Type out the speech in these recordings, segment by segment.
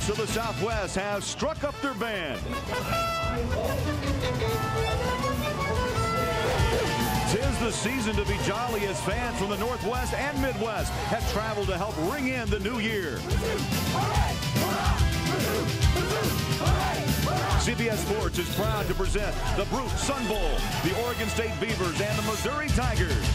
Brutes of the Southwest have struck up their band. 'Tis the season to be jolly as fans from the Northwest and Midwest have traveled to help ring in the new year. CBS Sports is proud to present the Brut Sun Bowl, the Oregon State Beavers and the Missouri Tigers.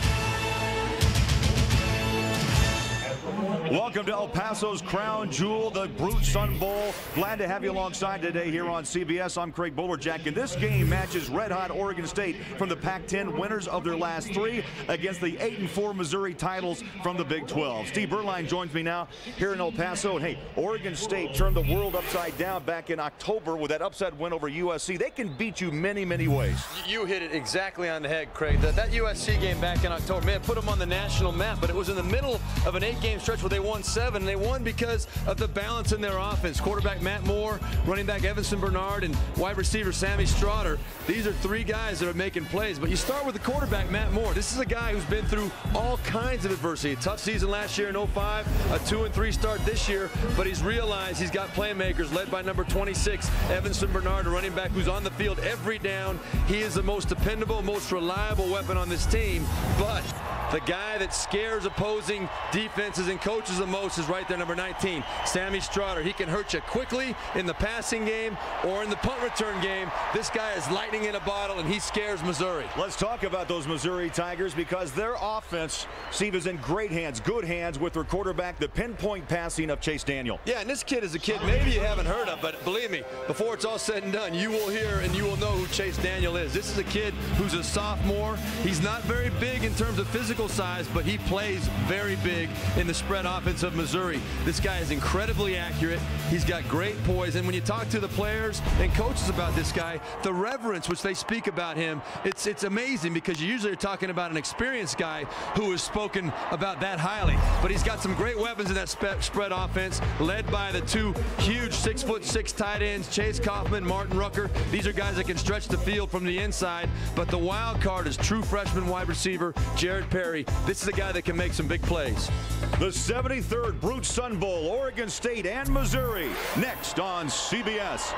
Welcome to El Paso's crown jewel, the Brut Sun Bowl. Glad to have you alongside today here on CBS. I'm Craig Bolerjack, and this game matches red-hot Oregon State from the Pac-10, winners of their last three, against the 8-4 Missouri titles from the Big 12. Steve Berline joins me now here in El Paso. And hey, Oregon State turned the world upside down back in October with that upset win over USC. They can beat you many, many ways. You hit it exactly on the head, Craig. That USC game back in October, man, put them on the national map, but it was in the middle of an 8-game stretch where they won 7. They won because of the balance in their offense. Quarterback Matt Moore, running back Evanson Bernard, and wide receiver Sammie Stroughter. These are three guys that are making plays. But you start with the quarterback, Matt Moore. This is a guy who's been through all kinds of adversity. A tough season last year in 05, a 2-3 start this year, but he's realized he's got playmakers led by number 26, Evanson Bernard, a running back who's on the field every down. He is the most dependable, most reliable weapon on this team, but the guy that scares opposing defenses and coaches the most is right there, number 19, Sammie Stroughter. He can hurt you quickly in the passing game or in the punt return game. This guy is lightning in a bottle, and he scares Missouri. Let's talk about those Missouri Tigers, because their offense, Steve, is in great hands, good hands with their quarterback, the pinpoint passing of Chase Daniel. Yeah, and this kid is a kid maybe you haven't heard of, but believe me, before it's all said and done, you will hear and you will know who Chase Daniel is. This is a kid who's a sophomore. He's not very big in terms of physical size, but he plays very big in the spread offense of Missouri. This guy is incredibly accurate. He's got great poise, and when you talk to the players and coaches about this guy, the reverence which they speak about him, it's amazing, because you usually are talking about an experienced guy who is spoken about that highly. But he's got some great weapons in that spread offense, led by the two huge 6'6" tight ends, Chase Coffman, Martin Rucker. These are guys that can stretch the field from the inside, but the wild card is true freshman wide receiver Jared Perry. This is a guy that can make some big plays. The 73rd Brut Sun Bowl, Oregon State and Missouri, next on CBS.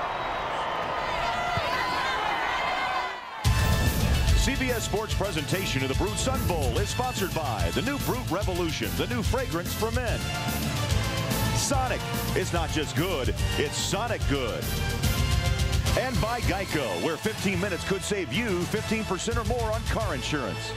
CBS Sports presentation of the Brut Sun Bowl is sponsored by the new Brut Revolution, the new fragrance for men. Sonic, it's not just good, it's Sonic good. And by Geico, where 15 minutes could save you 15% or more on car insurance.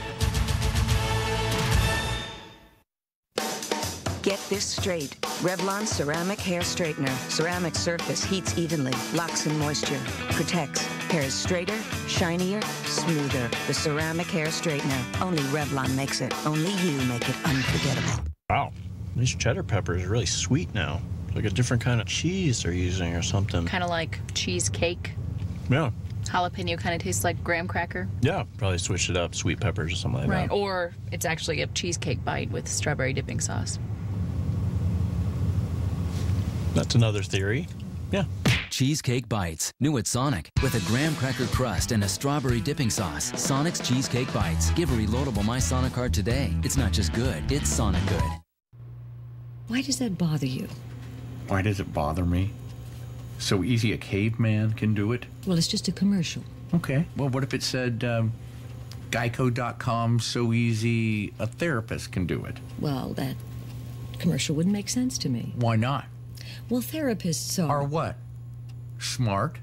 Get this straight. Revlon Ceramic Hair Straightener. Ceramic surface heats evenly, locks in moisture, protects. Hair is straighter, shinier, smoother. The Ceramic Hair Straightener. Only Revlon makes it. Only you make it unforgettable. Wow, these cheddar peppers are really sweet now. Like a different kind of cheese they're using or something. Kind of like cheesecake. Yeah. Jalapeno kind of tastes like graham cracker. Yeah, probably switched it up, sweet peppers or something like that. Right, or it's actually a cheesecake bite with strawberry dipping sauce. That's another theory. Yeah. Cheesecake Bites, new at Sonic, with a graham cracker crust and a strawberry dipping sauce. Sonic's Cheesecake Bites. Give a reloadable My Sonic card today. It's not just good, it's Sonic good. Why does that bother you? Why does it bother me? So easy a caveman can do it? Well, it's just a commercial. Okay. Well, what if it said Geico.com, so easy a therapist can do it? Well, that commercial wouldn't make sense to me. Why not? Well, therapists are... Are what? Smart?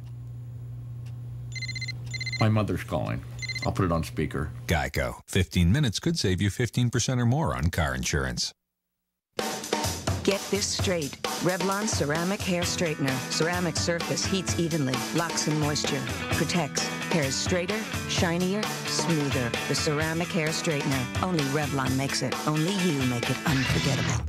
My mother's calling. I'll put it on speaker. Geico. 15 minutes could save you 15% or more on car insurance. Get this straight. Revlon Ceramic Hair Straightener. Ceramic surface heats evenly, locks in moisture, protects. Hair is straighter, shinier, smoother. The Ceramic Hair Straightener. Only Revlon makes it. Only you make it unforgettable.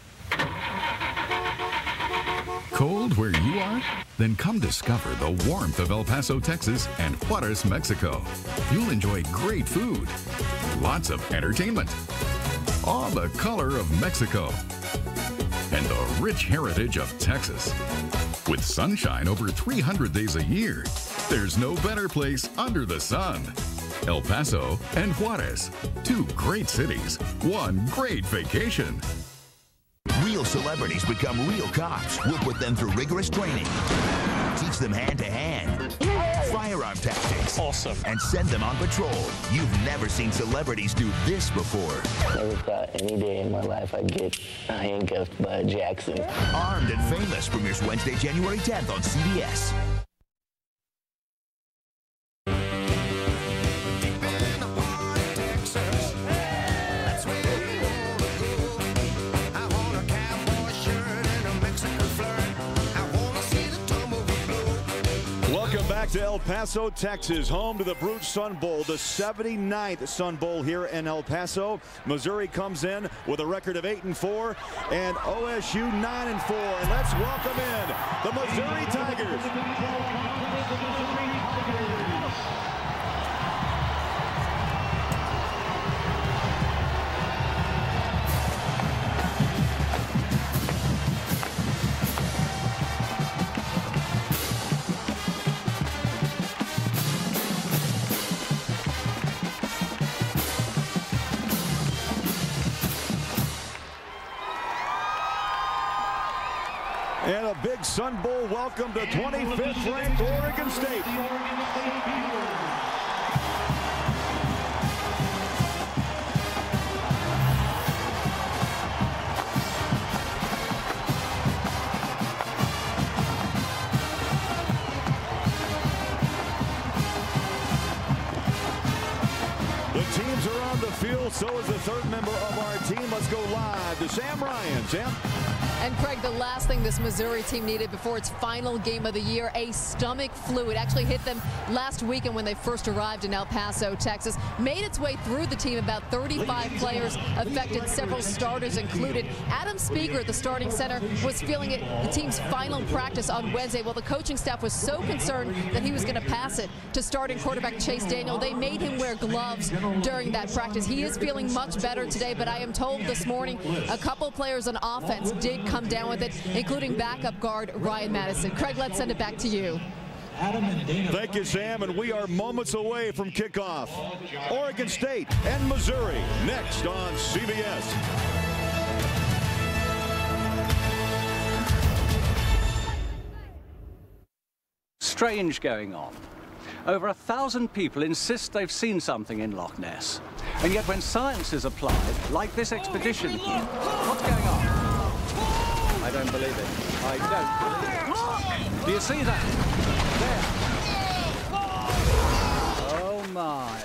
Cold where you are? Then come discover the warmth of El Paso, Texas and Juarez, Mexico. You'll enjoy great food, lots of entertainment, all the color of Mexico, and the rich heritage of Texas. With sunshine over 300 days a year, there's no better place under the sun. El Paso and Juarez, two great cities, one great vacation. Real celebrities become real cops. We'll put them through rigorous training, teach them hand-to-hand, firearm tactics, awesome, and send them on patrol. You've never seen celebrities do this before. Never thought any day in my life I'd get handcuffed by Jackson. Armed and Famous premieres Wednesday, January 10th on CBS. Welcome back to El Paso, Texas, home to the Brut Sun Bowl, the 79th Sun Bowl here in El Paso. Missouri comes in with a record of 8-4 and OSU 9-4. And let's welcome in the Missouri Tigers. And a big Sun Bowl welcome to 25th ranked Oregon State. The teams are on the field, so is the third member of our team. Let's go live to Sam Ryan. Sam? And Craig, the last thing this Missouri team needed before its final game of the year, a stomach flu. It actually hit them last weekend when they first arrived in El Paso, Texas. Made its way through the team. About 35 players affected, several starters included. Adam Speaker at the starting center was feeling it the team's final practice on Wednesday. Well, the coaching staff was so concerned that he was going to pass it to starting quarterback Chase Daniel. They made him wear gloves during that practice. He is feeling much better today, but I am told this morning a couple players on offense did come down with it, including backup guard Ryan Madison. Craig, let's send it back to you. Thank you, Sam, and we are moments away from kickoff. Oregon State and Missouri next on CBS. Strange going on. Over 1,000 people insist they've seen something in Loch Ness. And yet when science is applied, like this expedition here, what's going on? I don't believe it. I don't believe it. Do you see that? There. Oh, my.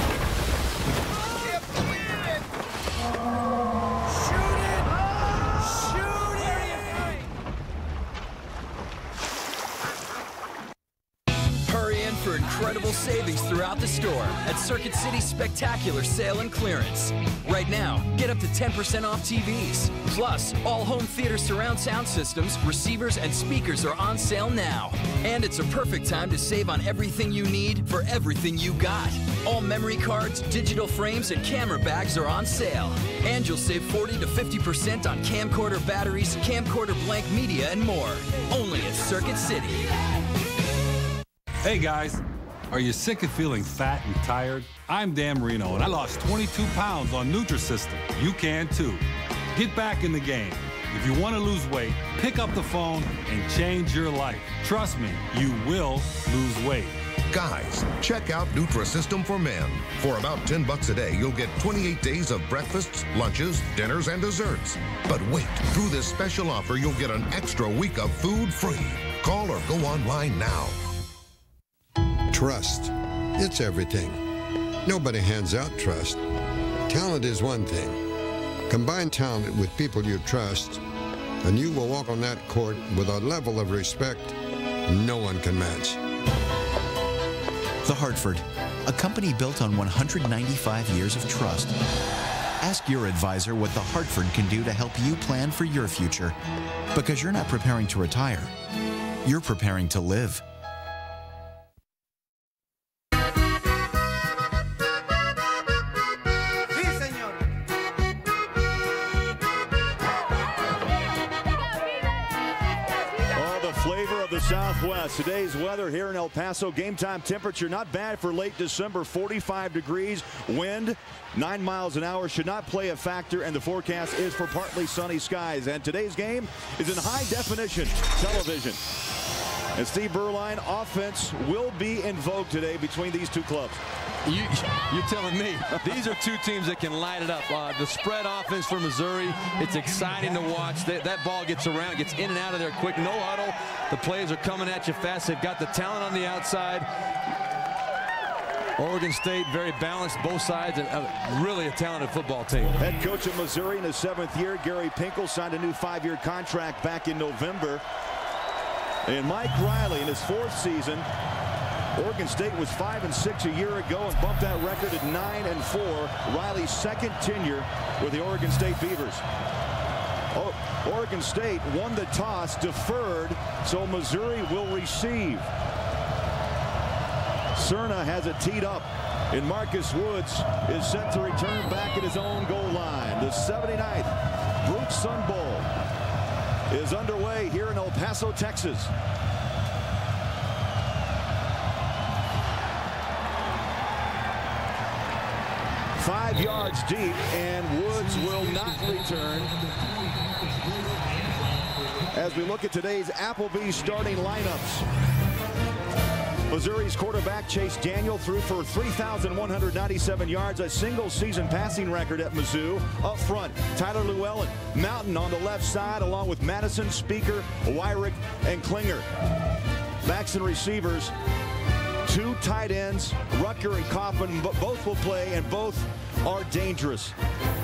For incredible savings throughout the store at Circuit City's spectacular sale and clearance. Right now, get up to 10% off TVs. Plus, all home theater surround sound systems, receivers, and speakers are on sale now. And it's a perfect time to save on everything you need for everything you got. All memory cards, digital frames, and camera bags are on sale. And you'll save 40 to 50% on camcorder batteries, camcorder blank media, and more. Only at Circuit City. Hey guys, are you sick of feeling fat and tired? I'm Dan Marino and I lost 22 pounds on Nutrisystem. You can too. Get back in the game. If you want to lose weight, pick up the phone and change your life. Trust me, you will lose weight. Guys, check out Nutrisystem for Men. For about $10 a day, you'll get 28 days of breakfasts, lunches, dinners, and desserts. But wait, through this special offer, you'll get an extra week of food free. Call or go online now. Trust. It's everything. Nobody hands out trust. Talent is one thing. Combine talent with people you trust, and you will walk on that court with a level of respect no one can match. The Hartford, a company built on 195 years of trust. Ask your advisor what The Hartford can do to help you plan for your future. Because you're not preparing to retire. You're preparing to live. the Southwest. Today's weather here in El Paso. Game time temperature not bad for late December. 45 degrees. Wind 9 miles an hour. Should not play a factor. And the forecast is for partly sunny skies. And today's game is in high definition television. And Steve Berline, offense will be invoked today between these two clubs. You're telling me. These are two teams that can light it up. The spread offense for Missouri, it's exciting to watch. That ball gets around, gets in and out of there quick. No huddle. The plays are coming at you fast. They've got the talent on the outside. Oregon State, very balanced, both sides, and really a talented football team. Head coach of Missouri in his 7th year, Gary Pinkel, signed a new 5-year contract back in November. And Mike Riley in his 4th season. Oregon State was 5-6 a year ago and bumped that record at 9-4. Riley's 2nd tenure with the Oregon State Beavers. Oregon State won the toss, deferred, so Missouri will receive. Cerna has it teed up, and Marcus Woods is set to return back at his own goal line. The 79th Brut Sun Bowl is underway here in El Paso, Texas. Five yards deep, and Woods will not return. As we look at today's Applebee's starting lineups. Missouri's quarterback Chase Daniel threw for 3,197 yards, a single-season passing record at Mizzou. Up front, Tyler Llewellyn, Mountain on the left side, along with Madison, Speaker, Wyrick, and Klinger. Backs and receivers, 2 tight ends, Rucker and Coffman, both will play, and both are dangerous.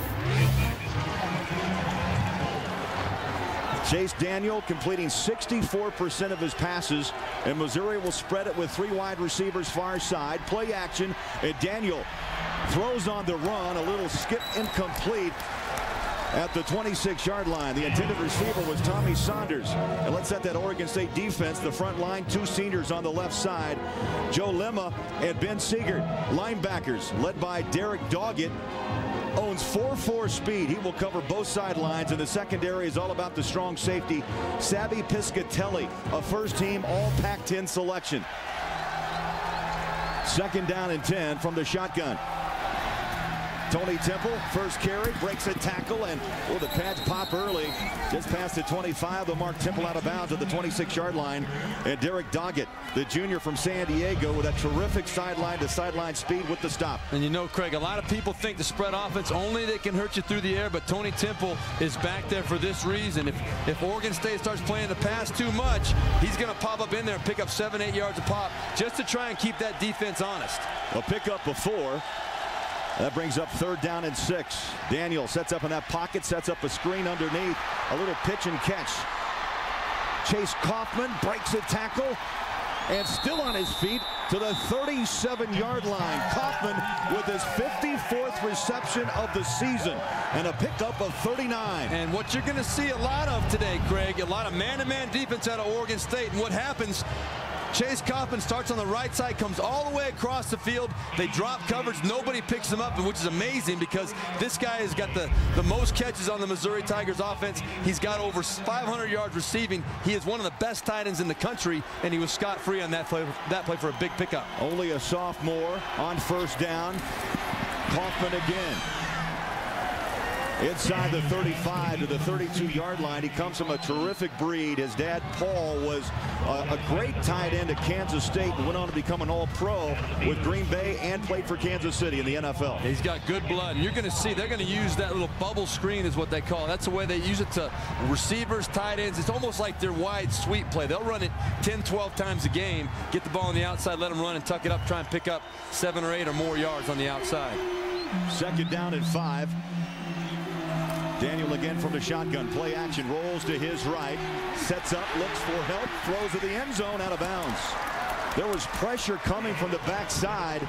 Chase Daniel completing 64% of his passes, and Missouri will spread it with 3 wide receivers far side. Play action, and Daniel throws on the run, a little skip incomplete at the 26-yard line. The intended receiver was Tommy Saunders. And let's set that Oregon State defense. The front line, 2 seniors on the left side, Joe Lemma and Ben Siegert. Linebackers led by Derek Doggett. Owns 4.4 speed. He will cover both sidelines, and the secondary is all about the strong safety, Sammie Piscatelli, a first-team All-Pac-10 selection. 2nd down and 10 from the shotgun. Tony Temple, first carry, breaks a tackle, and the pads pop early. Just past the 25, they'll mark Temple out of bounds at the 26-yard line. And Derek Doggett, the junior from San Diego, with a terrific sideline-to-sideline speed with the stop. And you know, Craig, a lot of people think the spread offense only they can hurt you through the air, but Tony Temple is back there for this reason. If Oregon State starts playing the pass too much, he's going to pop up in there and pick up 7-8 yards a pop just to try and keep that defense honest. A pickup before. That brings up 3rd down and 6. Daniel sets up in that pocket, sets up a screen underneath. A little pitch and catch. Chase Coffman breaks a tackle and still on his feet to the 37-yard line. Coffman with his 54th reception of the season and a pickup of 39. And what you're going to see a lot of today, Craig, a lot of man-to-man defense out of Oregon State. And what happens, Chase Coffman starts on the right side, comes all the way across the field. They drop coverage. Nobody picks him up, which is amazing because this guy has got the most catches on the Missouri Tigers offense. He's got over 500 yards receiving. He is one of the best tight ends in the country, and he was scot-free on that play for a big pickup. Only a sophomore on 1st down. Coffman again. Inside the 35 to the 32-yard line. He comes from a terrific breed. His dad, Paul, was a great tight end at Kansas State and went on to become an All-Pro with Green Bay and played for Kansas City in the NFL. He's got good blood. And you're going to see they're going to use that little bubble screen is what they call it. That's the way they use it to receivers, tight ends. It's almost like their wide sweep play. They'll run it 10, 12 times a game, get the ball on the outside, let them run and tuck it up, try and pick up 7 or 8 or more yards on the outside. 2nd down and 5. Daniel again from the shotgun. Play action, rolls to his right, sets up, looks for help, throws to the end zone, out of bounds. There was pressure coming from the backside.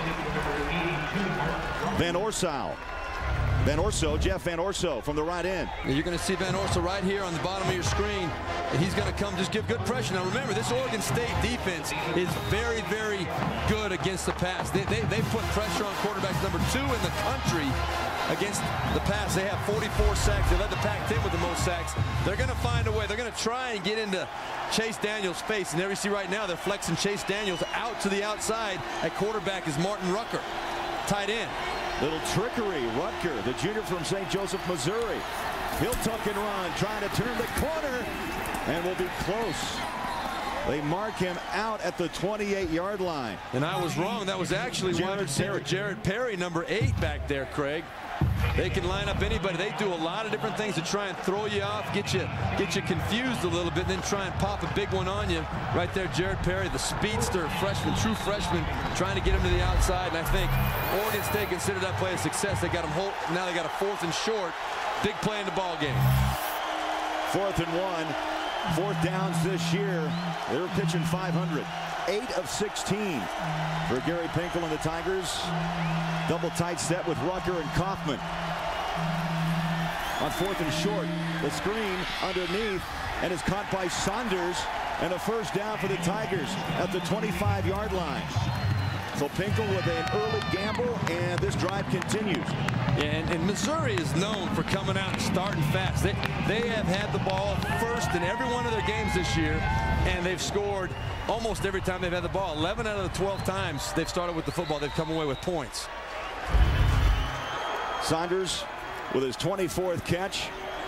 Jeff Van Orso from the right end. You're going to see Van Orso right here on the bottom of your screen. And he's going to come just give good pressure. Now remember, this Oregon State defense is very, very good against the pass. They put pressure on quarterbacks number 2 in the country. against the pass. They have 44 sacks. They led the Pac-10 with the most sacks. They're going to find a way. They're going to try and get into Chase Daniels' face. And there you see right now, they're flexing Chase Daniels out to the outside. At quarterback is Martin Rucker, tight end. Little trickery. Rutger, the junior from St. Joseph, Missouri. He'll tuck and run, trying to turn the corner, and will be close. They mark him out at the 28-yard line. And I was wrong. That was actually wide receiver Jared Perry, number 8 back there, Craig. They can line up anybody. They do a lot of different things to try and throw you off, get you confused a little bit, and then try and pop a big one on you. Right there, Jared Perry, the speedster freshman, true freshman, trying to get him to the outside. And I think Oregon State considered that play a success. They got him hold. Now they got a 4th and short. Big play in the ball game. 4th and 1. 4th downs this year. They were pitching 500. 8 of 16 for Gary Pinkel and the Tigers. Double tight set with Rucker and Coffman. On 4th and short, the screen underneath, and is caught by Saunders, and a 1st down for the Tigers at the 25-yard line. So Pinkel with an early gamble, and this drive continues. Yeah, and Missouri is known for coming out and starting fast. They have had the ball first in every one of their games this year, and they've scored almost every time they've had the ball. 11 out of the 12 times they've started with the football, they've come away with points. Saunders with his 24th catch.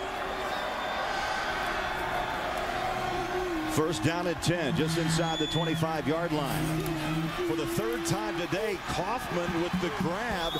1st down at 10, just inside the 25-yard line. For the 3rd time today, Coffman with the grab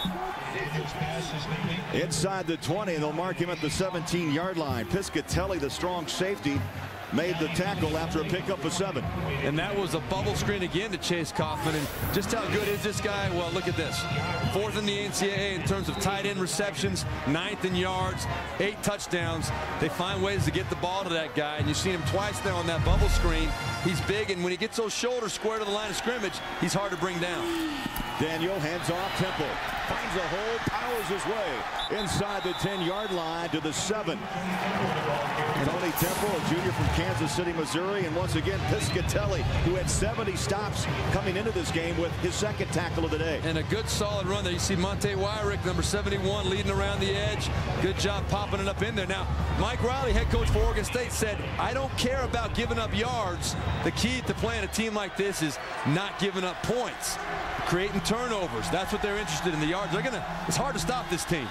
inside the 20, and they'll mark him at the 17-yard line. Piscatelli, the strong safety, made the tackle after a pickup of 7. And that was a bubble screen again to Chase Coffman. And just how good is this guy? Well, look at this. 4th in the NCAA in terms of tight end receptions, 9th in yards, 8 touchdowns. They find ways to get the ball to that guy. And you've seen him twice now on that bubble screen. He's big, and when he gets those shoulders square to the line of scrimmage, he's hard to bring down. Daniel hands off Temple. Finds a hole, powers his way inside the 10-yard line to the 7. Tony Temple, a junior from Kansas City, Missouri, and once again Piscatelli, who had 70 stops coming into this game with his 2nd tackle of the day. And a good solid run there. You see Monte Wyrick, number 71, leading around the edge. Good job popping it up in there. Now, Mike Riley, head coach for Oregon State, said, I don't care about giving up yards. The key to playing a team like this is not giving up points, creating turnovers. That's what they're interested in, the yards. It's hard to stop this team.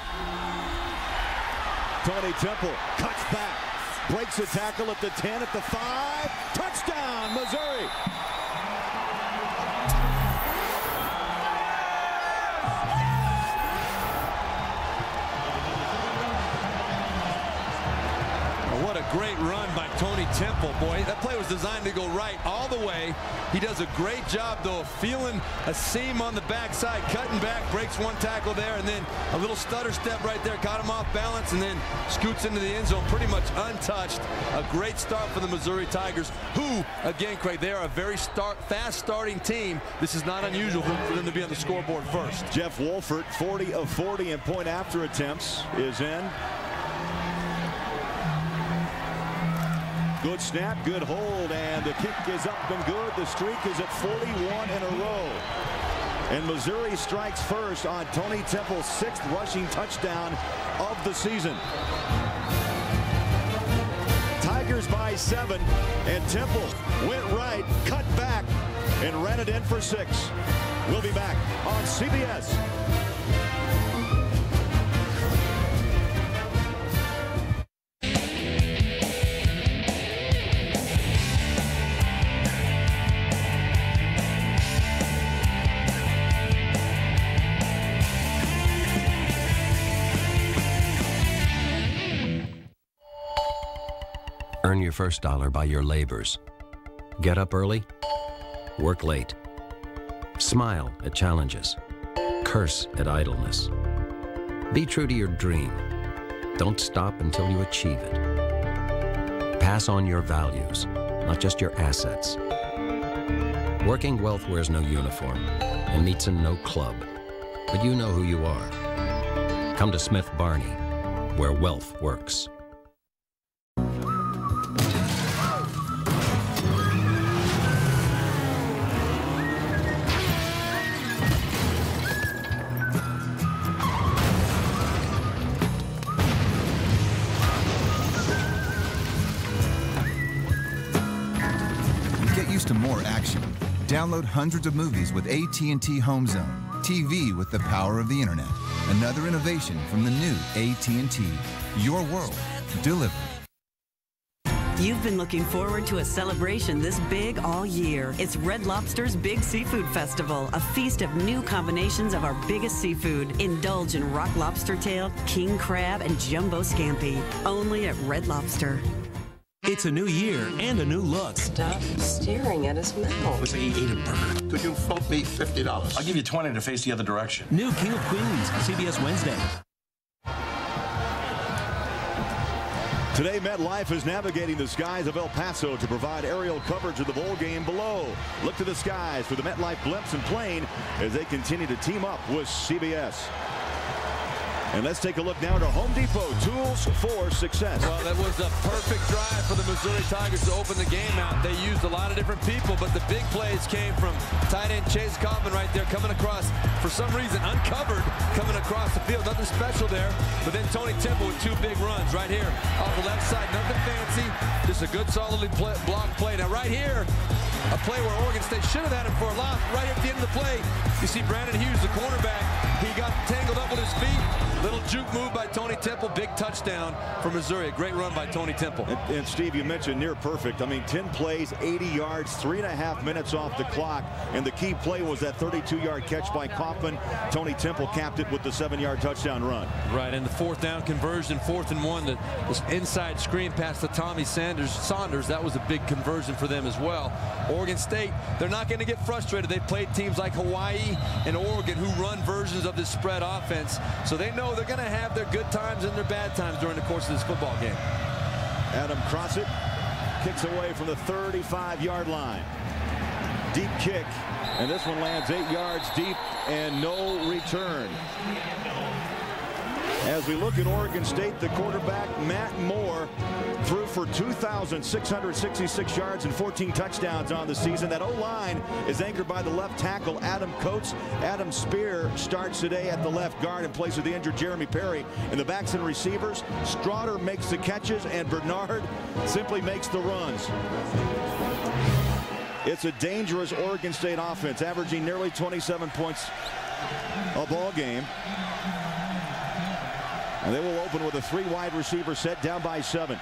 Tony Temple cuts back, breaks a tackle at the 10, at the 5. Touchdown, Missouri. What a great run by Tony Temple. Boy, that play was designed to go right all the way. He does a great job, though, of feeling a seam on the backside, cutting back, breaks one tackle there, and then a little stutter step right there, got him off balance, and then scoots into the end zone pretty much untouched. A great start for the Missouri Tigers, who, again, Craig, they are a very fast starting team. This is not unusual for them to be on the scoreboard first. Jeff Wolfert, 40 of 40 in point after attempts, is in. Good snap, good hold, and the kick is up and good. The streak is at 41 in a row. And Missouri strikes first on Tony Temple's 6th rushing touchdown of the season. Tigers by 7, and Temple went right, cut back, and ran it in for 6. We'll be back on CBS. Earn your first dollar by your labors. Get up early, work late. Smile at challenges. Curse at idleness. Be true to your dream. Don't stop until you achieve it. Pass on your values, not just your assets. Working wealth wears no uniform and meets in no club, but you know who you are. Come to Smith Barney, where wealth works. Here's to more action. Download hundreds of movies with AT&T Home Zone. TV with the power of the internet. Another innovation from the new AT&T. Your world, delivered. You've been looking forward to a celebration this big all year. It's Red Lobster's Big Seafood Festival, a feast of new combinations of our biggest seafood. Indulge in rock lobster tail, king crab, and jumbo scampi. Only at Red Lobster. It's a new year and a new look. Stop staring at his mouth. Looks like he ate a burger. Could you float me $50? I'll give you 20 to face the other direction. New King of Queens, CBS Wednesday. Today, MetLife is navigating the skies of El Paso to provide aerial coverage of the bowl game below. Look to the skies for the MetLife blimps and plane as they continue to team up with CBS. And let's take a look now to Home Depot, tools for success. Well, that was a perfect drive for the Missouri Tigers to open the game out. They used a lot of different people, but the big plays came from tight end Chase Coffman right there coming across, for some reason, uncovered, coming across the field. Nothing special there, but then Tony Temple with two big runs right here off the left side. Nothing fancy, just a good, solidly blocked play. Now, right here, a play where Oregon State should have had him for a loss. Right at the end of the play, you see Brandon Hughes, the cornerback. He got tangled up with his feet. Little juke move by Tony Temple. Big touchdown for Missouri. A great run by Tony Temple. And Steve, you mentioned near perfect. I mean, 10 plays, 80 yards, 3.5 minutes off the clock. And the key play was that 32-yard catch by Coffman. Tony Temple capped it with the 7-yard touchdown run. Right, and the fourth down conversion, 4th and 1. This inside screen pass to Tommy Saunders. That was a big conversion for them as well. Oregon State, they're not going to get frustrated. They've played teams like Hawaii and Oregon who run versions of this spread offense. So they know they're going to have their good times and their bad times during the course of this football game. Adam Crossett kicks away from the 35-yard line. Deep kick, and this one lands 8 yards deep and no return. As we look at Oregon State, the quarterback, Matt Moore, threw for 2,666 yards and 14 touchdowns on the season. That O-line is anchored by the left tackle, Adam Coates. Adam Spear starts today at the left guard in place of the injured Jeremy Perry. And the backs and receivers, Stroughter makes the catches, and Bernard simply makes the runs. It's a dangerous Oregon State offense, averaging nearly 27 points a ball game. And they will open with a 3 wide receiver set, down by 7.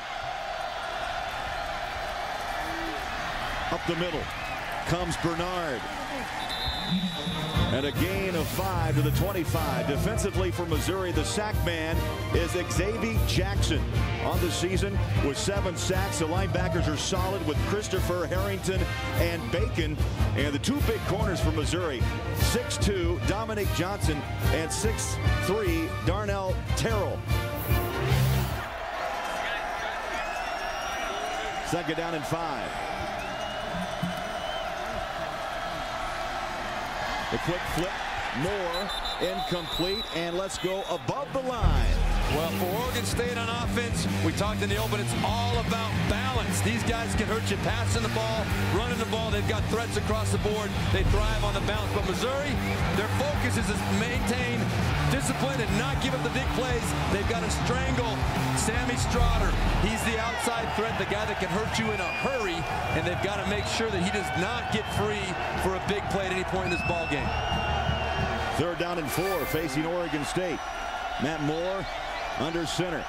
Up the middle comes Bernard. And a gain of 5 to the 25. Defensively for Missouri, the sack man is Xavier Jackson. On the season with 7 sacks. The linebackers are solid with Christopher Harrington and Bacon. And the 2 big corners for Missouri, 6'2" Dominic Johnson and 6'3" Darnell Terrell. Second down and 5. The quick flip, Moore, incomplete, and let's go above the line. Well, for Oregon State on offense, we talked in the open, it's all about balance. These guys can hurt you passing the ball, running the ball. They've got threats across the board. They thrive on the balance. But Missouri, their focus is to maintain discipline and not give up the big plays. They've got to strangle Sammie Stroughter. He's the outside threat, the guy that can hurt you in a hurry, and they've got to make sure that he does not get free for a big play at any point in this ball game. 3rd down and 4 facing Oregon State. Matt Moore under center.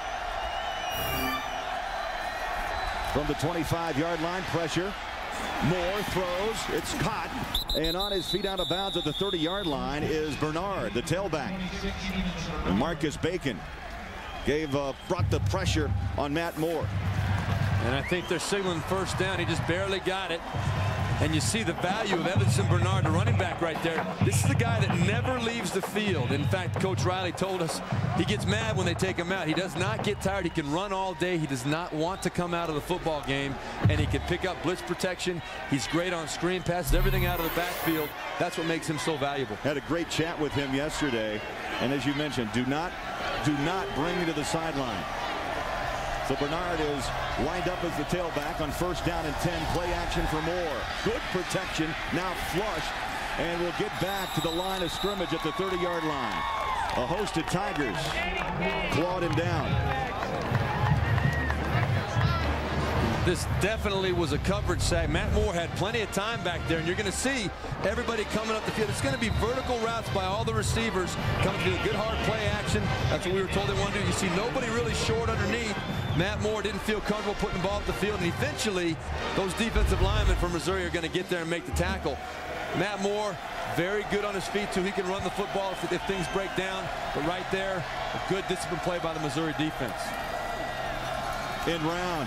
From the 25-yard line, pressure. Moore throws. It's caught. And on his feet out of bounds at the 30-yard line is Bernard, the tailback. And Marcus Bacon brought the pressure on Matt Moore. And I think they're signaling 1st down. He just barely got it. And you see the value of Evanson Bernard, the running back right there. This is the guy that never leaves the field. In fact, Coach Riley told us he gets mad when they take him out. He does not get tired. He can run all day. He does not want to come out of the football game. And he can pick up blitz protection. He's great on screen passes, everything out of the backfield. That's what makes him so valuable. Had a great chat with him yesterday. And as you mentioned, do not bring me to the sideline. So Bernard is lined up as the tailback on 1st down and 10. Play action for Moore. Good protection. Now flush. And we'll get back to the line of scrimmage at the 30-yard line. A host of Tigers clawed him down. This definitely was a coverage sack. Matt Moore had plenty of time back there, and you're going to see everybody coming up the field. It's going to be vertical routes by all the receivers coming to the good hard play action. That's what we were told they want to do. You see nobody really short underneath. Matt Moore didn't feel comfortable putting the ball up the field, and eventually those defensive linemen from Missouri are going to get there and make the tackle. Matt Moore, very good on his feet, too. He can run the football if things break down. But right there, a good disciplined play by the Missouri defense. In round.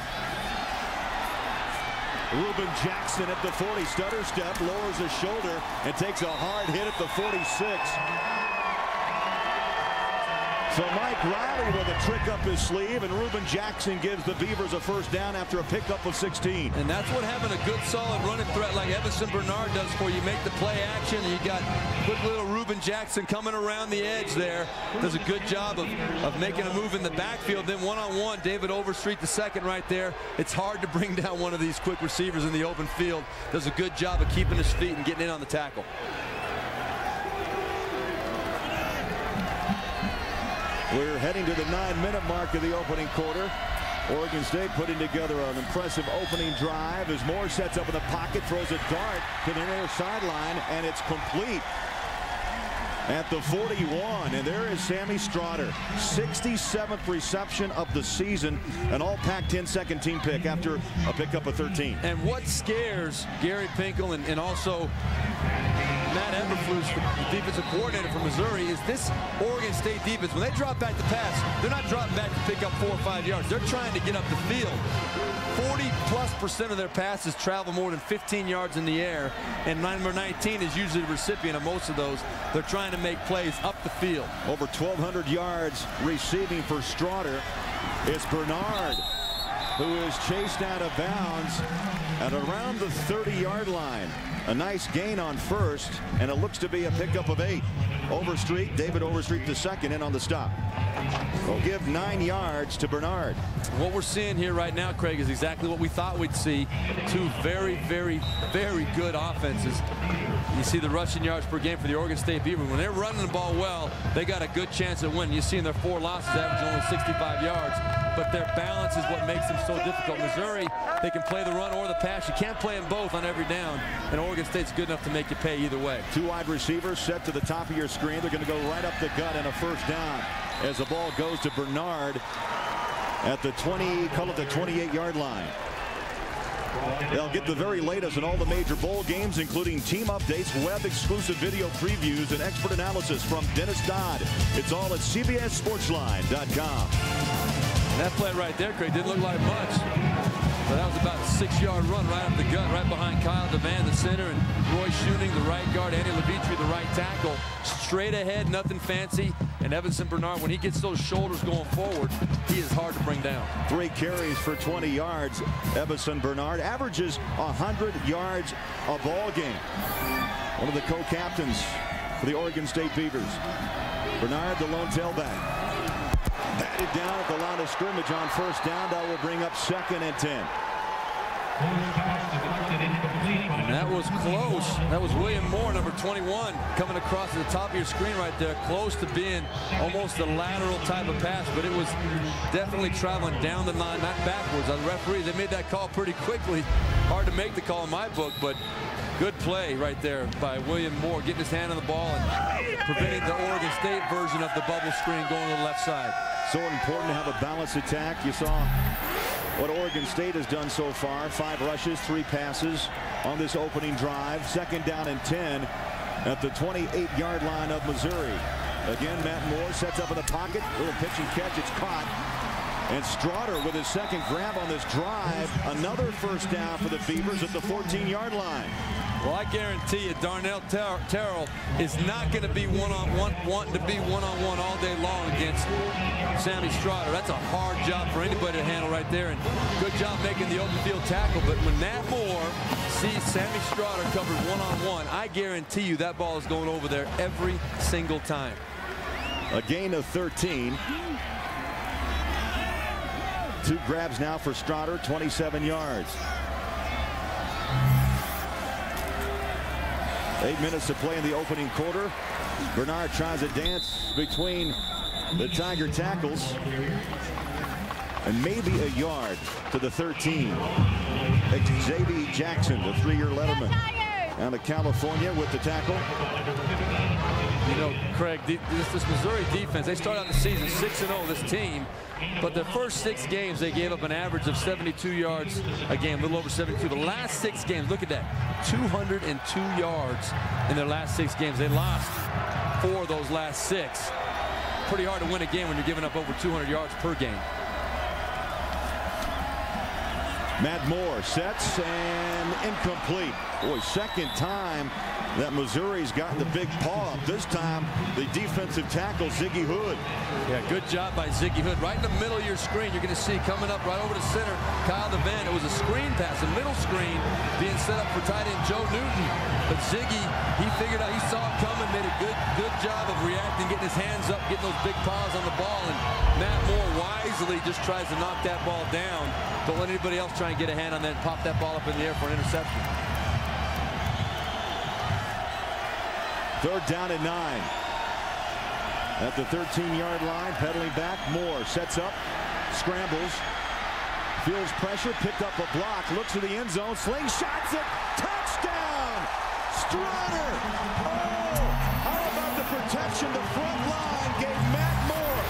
Reuben Jackson at the 40, stutter step, lowers his shoulder, and takes a hard hit at the 46. So Mike Riley with a trick up his sleeve, and Reuben Jackson gives the Beavers a first down after a pickup of 16. And that's what having a good, solid running threat like Everson Bernard does for you. Make the play action, and you got quick little Reuben Jackson coming around the edge there. Does a good job of making a move in the backfield. Then one-on-one, David Overstreet the second right there. It's hard to bring down one of these quick receivers in the open field. Does a good job of keeping his feet and getting in on the tackle. We're heading to the 9-minute mark of the opening quarter. Oregon State putting together an impressive opening drive as Moore sets up in the pocket, throws a dart to the near sideline, and it's complete at the 41. And there is Sammie Stroughter, 67th reception of the season, an all Pac-10 second team pick after a pickup of 13. And what scares Gary Pinkel and also Matt Eberflus, the defensive coordinator from Missouri, is this Oregon State defense. When they drop back to pass, they're not dropping back to pick up 4 or 5 yards. They're trying to get up the field. 40+% of their passes travel more than 15 yards in the air, and number 19 is usually the recipient of most of those. They're trying to make plays up the field. Over 1,200 yards receiving for Stroughter. It's Bernard who is chased out of bounds at around the 30-yard line. A nice gain on first, and it looks to be a pickup of 8. Overstreet, David Overstreet the second in on the stop. We'll give 9 yards to Bernard. What we're seeing here right now, Craig, is exactly what we thought we'd see. Two very, very, very good offenses. You see the rushing yards per game for the Oregon State Beavers. When they're running the ball well, they got a good chance at winning. You see in their 4 losses, average only 65 yards. But their balance is what makes them so difficult. Missouri, they can play the run or the pass. You can't play them both on every down. And Oregon State's good enough to make you pay either way. 2 wide receivers set to the top of your screen. They're going to go right up the gut and a first down as the ball goes to Bernard at the 28-yard line. They'll get the very latest in all the major bowl games, including team updates, web-exclusive video previews, and expert analysis from Dennis Dodd. It's all at CBSSportsline.com. And that play right there, Craig, didn't look like much. But that was about a 6-yard run right up the gut, right behind Kyle DeVan, the center, and Roy Schuning, the right guard, Andy Levitri, the right tackle. Straight ahead, nothing fancy. And Everson Bernard, when he gets those shoulders going forward, he is hard to bring down. 3 carries for 20 yards. Everson Bernard averages 100 yards a ball game. One of the co-captains for the Oregon State Beavers. Bernard, the lone tailback. Batted down at the line of scrimmage on first down. That will bring up 2nd and 10. And that was close. That was William Moore, number 21, coming across to the top of your screen right there, close to being almost a lateral type of pass, but it was definitely traveling down the line, not backwards. The referees, they made that call pretty quickly. Hard to make the call in my book, but good play right there by William Moore, getting his hand on the ball and preventing the Oregon State version of the bubble screen going to the left side. So important to have a balanced attack. You saw what Oregon State has done so far. 5 rushes, 3 passes on this opening drive. 2nd down and 10 at the 28-yard line of Missouri. Again, Matt Moore sets up in the pocket. Little pitch and catch. It's caught. And Stroughter with his 2nd grab on this drive. Another first down for the Beavers at the 14-yard line. Well, I guarantee you Darnell Terrell is not going to be one-on-one, wanting to be one-on-one all day long against Sammie Stroughter. That's a hard job for anybody to handle right there. And good job making the open field tackle. But when Matt Moore sees Sammie Stroughter covered one-on-one, I guarantee you that ball is going over there every single time. A gain of 13. 2 grabs now for Stroughter, 27 yards. 8 minutes to play in the opening quarter. Bernard tries a dance between the Tiger tackles. and maybe a yard to the 13. Xavier Jackson, the 3-year letterman, out of California with the tackle. You know, Craig, this Missouri defense, they start out the season 6-0, this team. But the first 6 games, they gave up an average of 72 yards a game, a little over 72. The last 6 games, look at that, 202 yards in their last 6 games. They lost 4 of those last 6. Pretty hard to win a game when you're giving up over 200 yards per game. Matt Moore sets and incomplete. Boy, second time that Missouri's gotten the big paw up. This time, the defensive tackle, Ziggy Hood. Yeah, good job by Ziggy Hood. Right in the middle of your screen, you're going to see coming up right over the center, Kyle DeVan. It was a screen pass, a middle screen being set up for tight end Joe Newton. But Ziggy, he figured out, he saw it coming, made a good job of reacting, getting his hands up, getting those big paws on the ball. And Matt Moore wisely just tries to knock that ball down. Don't let anybody else try and get a hand on that and pop that ball up in the air for an interception. 3rd down and 9. At the 13-yard line, pedaling back, Moore sets up, scrambles, feels pressure, picked up a block, looks to the end zone, slingshots it, touchdown! Stroughter! Oh, how about the protection? The front line gave Matt Moore.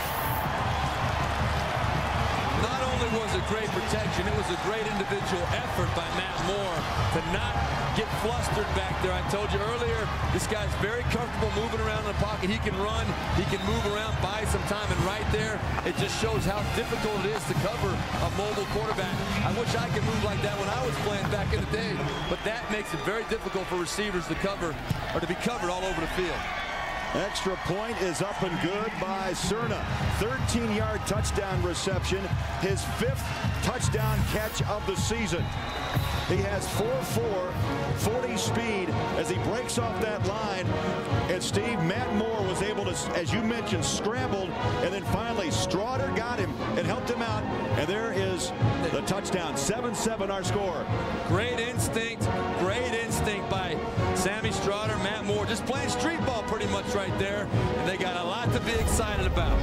Not only was it great protection, it was a great individual effort by Matt Moore to not get flustered back there. I told you earlier, this guy's very comfortable moving around in the pocket. He can run, he can move around, buy some time, and right there, it just shows how difficult it is to cover a mobile quarterback. I wish I could move like that when I was playing back in the day, but that makes it very difficult for receivers to cover, or to be covered all over the field. Extra point is up and good by Cerna. 13-yard touchdown reception, his 5th touchdown catch of the season. He has 4.4, 40 speed as he breaks off that line. And Steve, Matt Moore was able to, as you mentioned, scrambled, and then finally Stroughter got him and helped him out. And there is the touchdown. 7-7 our score. Great instinct by Sammie Stroughter, Matt Moore, just playing street ball pretty much right there. And they got a lot to be excited about.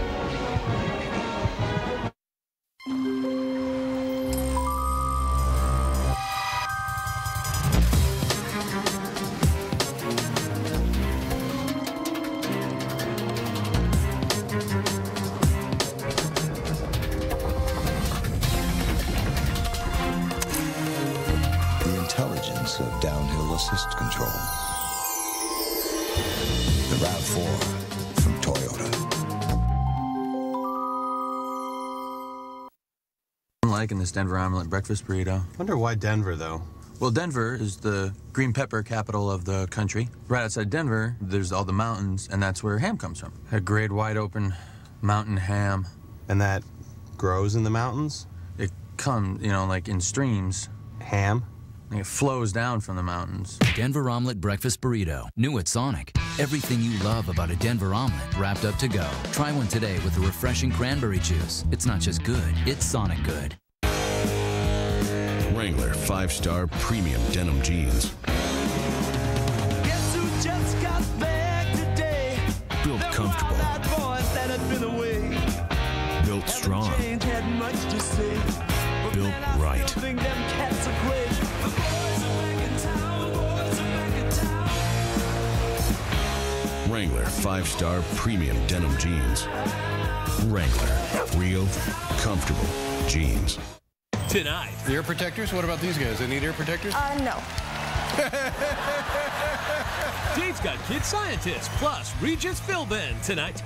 Of downhill assist control. The RAV4 from Toyota. I'm liking this Denver omelet breakfast burrito. Wonder why Denver, though? Well, Denver is the green pepper capital of the country. Right outside Denver, there's all the mountains, and that's where ham comes from. A great wide open mountain ham. And that grows in the mountains? It comes, you know, like in streams. Ham? It flows down from the mountains. Denver Omelet Breakfast Burrito. New at Sonic. Everything you love about a Denver omelet wrapped up to go. Try one today with the refreshing cranberry juice. It's not just good, it's Sonic good. Wrangler 5-star premium denim jeans. Guess who just got back today? Built comfortable. That voice that had been away. Built strong. Change had much to say. Built right. Them cats are great. The boys are back in town. Boys are back in town. Wrangler 5-star premium denim jeans. Wrangler, real, comfortable jeans. Tonight. The ear protectors? What about these guys? They need ear protectors? No. Dave's got Kid Scientist plus Regis Philbin tonight.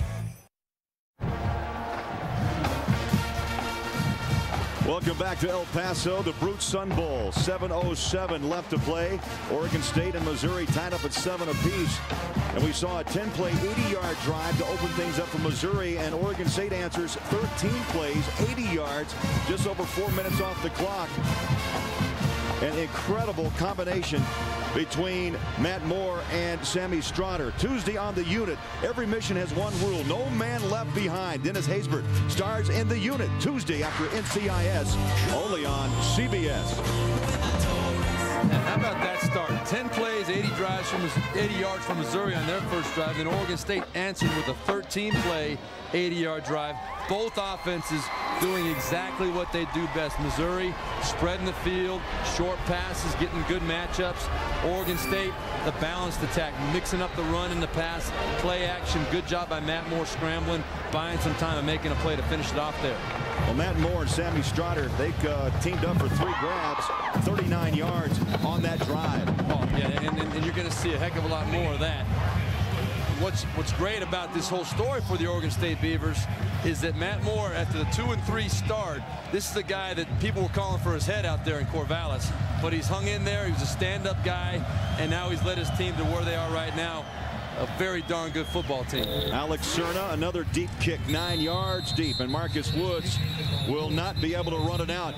Welcome back to El Paso, the Brut Sun Bowl. 7:07 left to play. Oregon State and Missouri tied up at 7 apiece. And we saw a 10-play, 80-yard drive to open things up for Missouri. And Oregon State answers 13 plays, 80 yards, just over 4 minutes off the clock. An incredible combination between Matt Moore and Sammie Stroughter. Tuesday on the unit. Every mission has one rule. No man left behind. Dennis Haysbert stars in the unit Tuesday after NCIS, only on CBS. And how about that start? 10 plays, 80 yards from Missouri on their first drive. Then Oregon State answered with a 13-play, 80-yard drive. Both offenses doing exactly what they do best. Missouri spreading the field, short passes, getting good matchups. Oregon State, the balanced attack, mixing up the run and the pass, play action. Good job by Matt Moore scrambling, buying some time and making a play to finish it off there. Well, Matt Moore and Sammie Stroughter, they teamed up for 3 grabs, 39 yards on that drive. Oh, yeah, and you're going to see a heck of a lot more of that. What's great about this whole story for the Oregon State Beavers is that Matt Moore, after the 2-3 start, this is the guy that people were calling for his head out there in Corvallis. But he's hung in there. He was a stand-up guy, and now he's led his team to where they are right now. A very darn good football team. Alex Cerna, another deep kick, 9 yards deep, and Marcus Woods will not be able to run it out.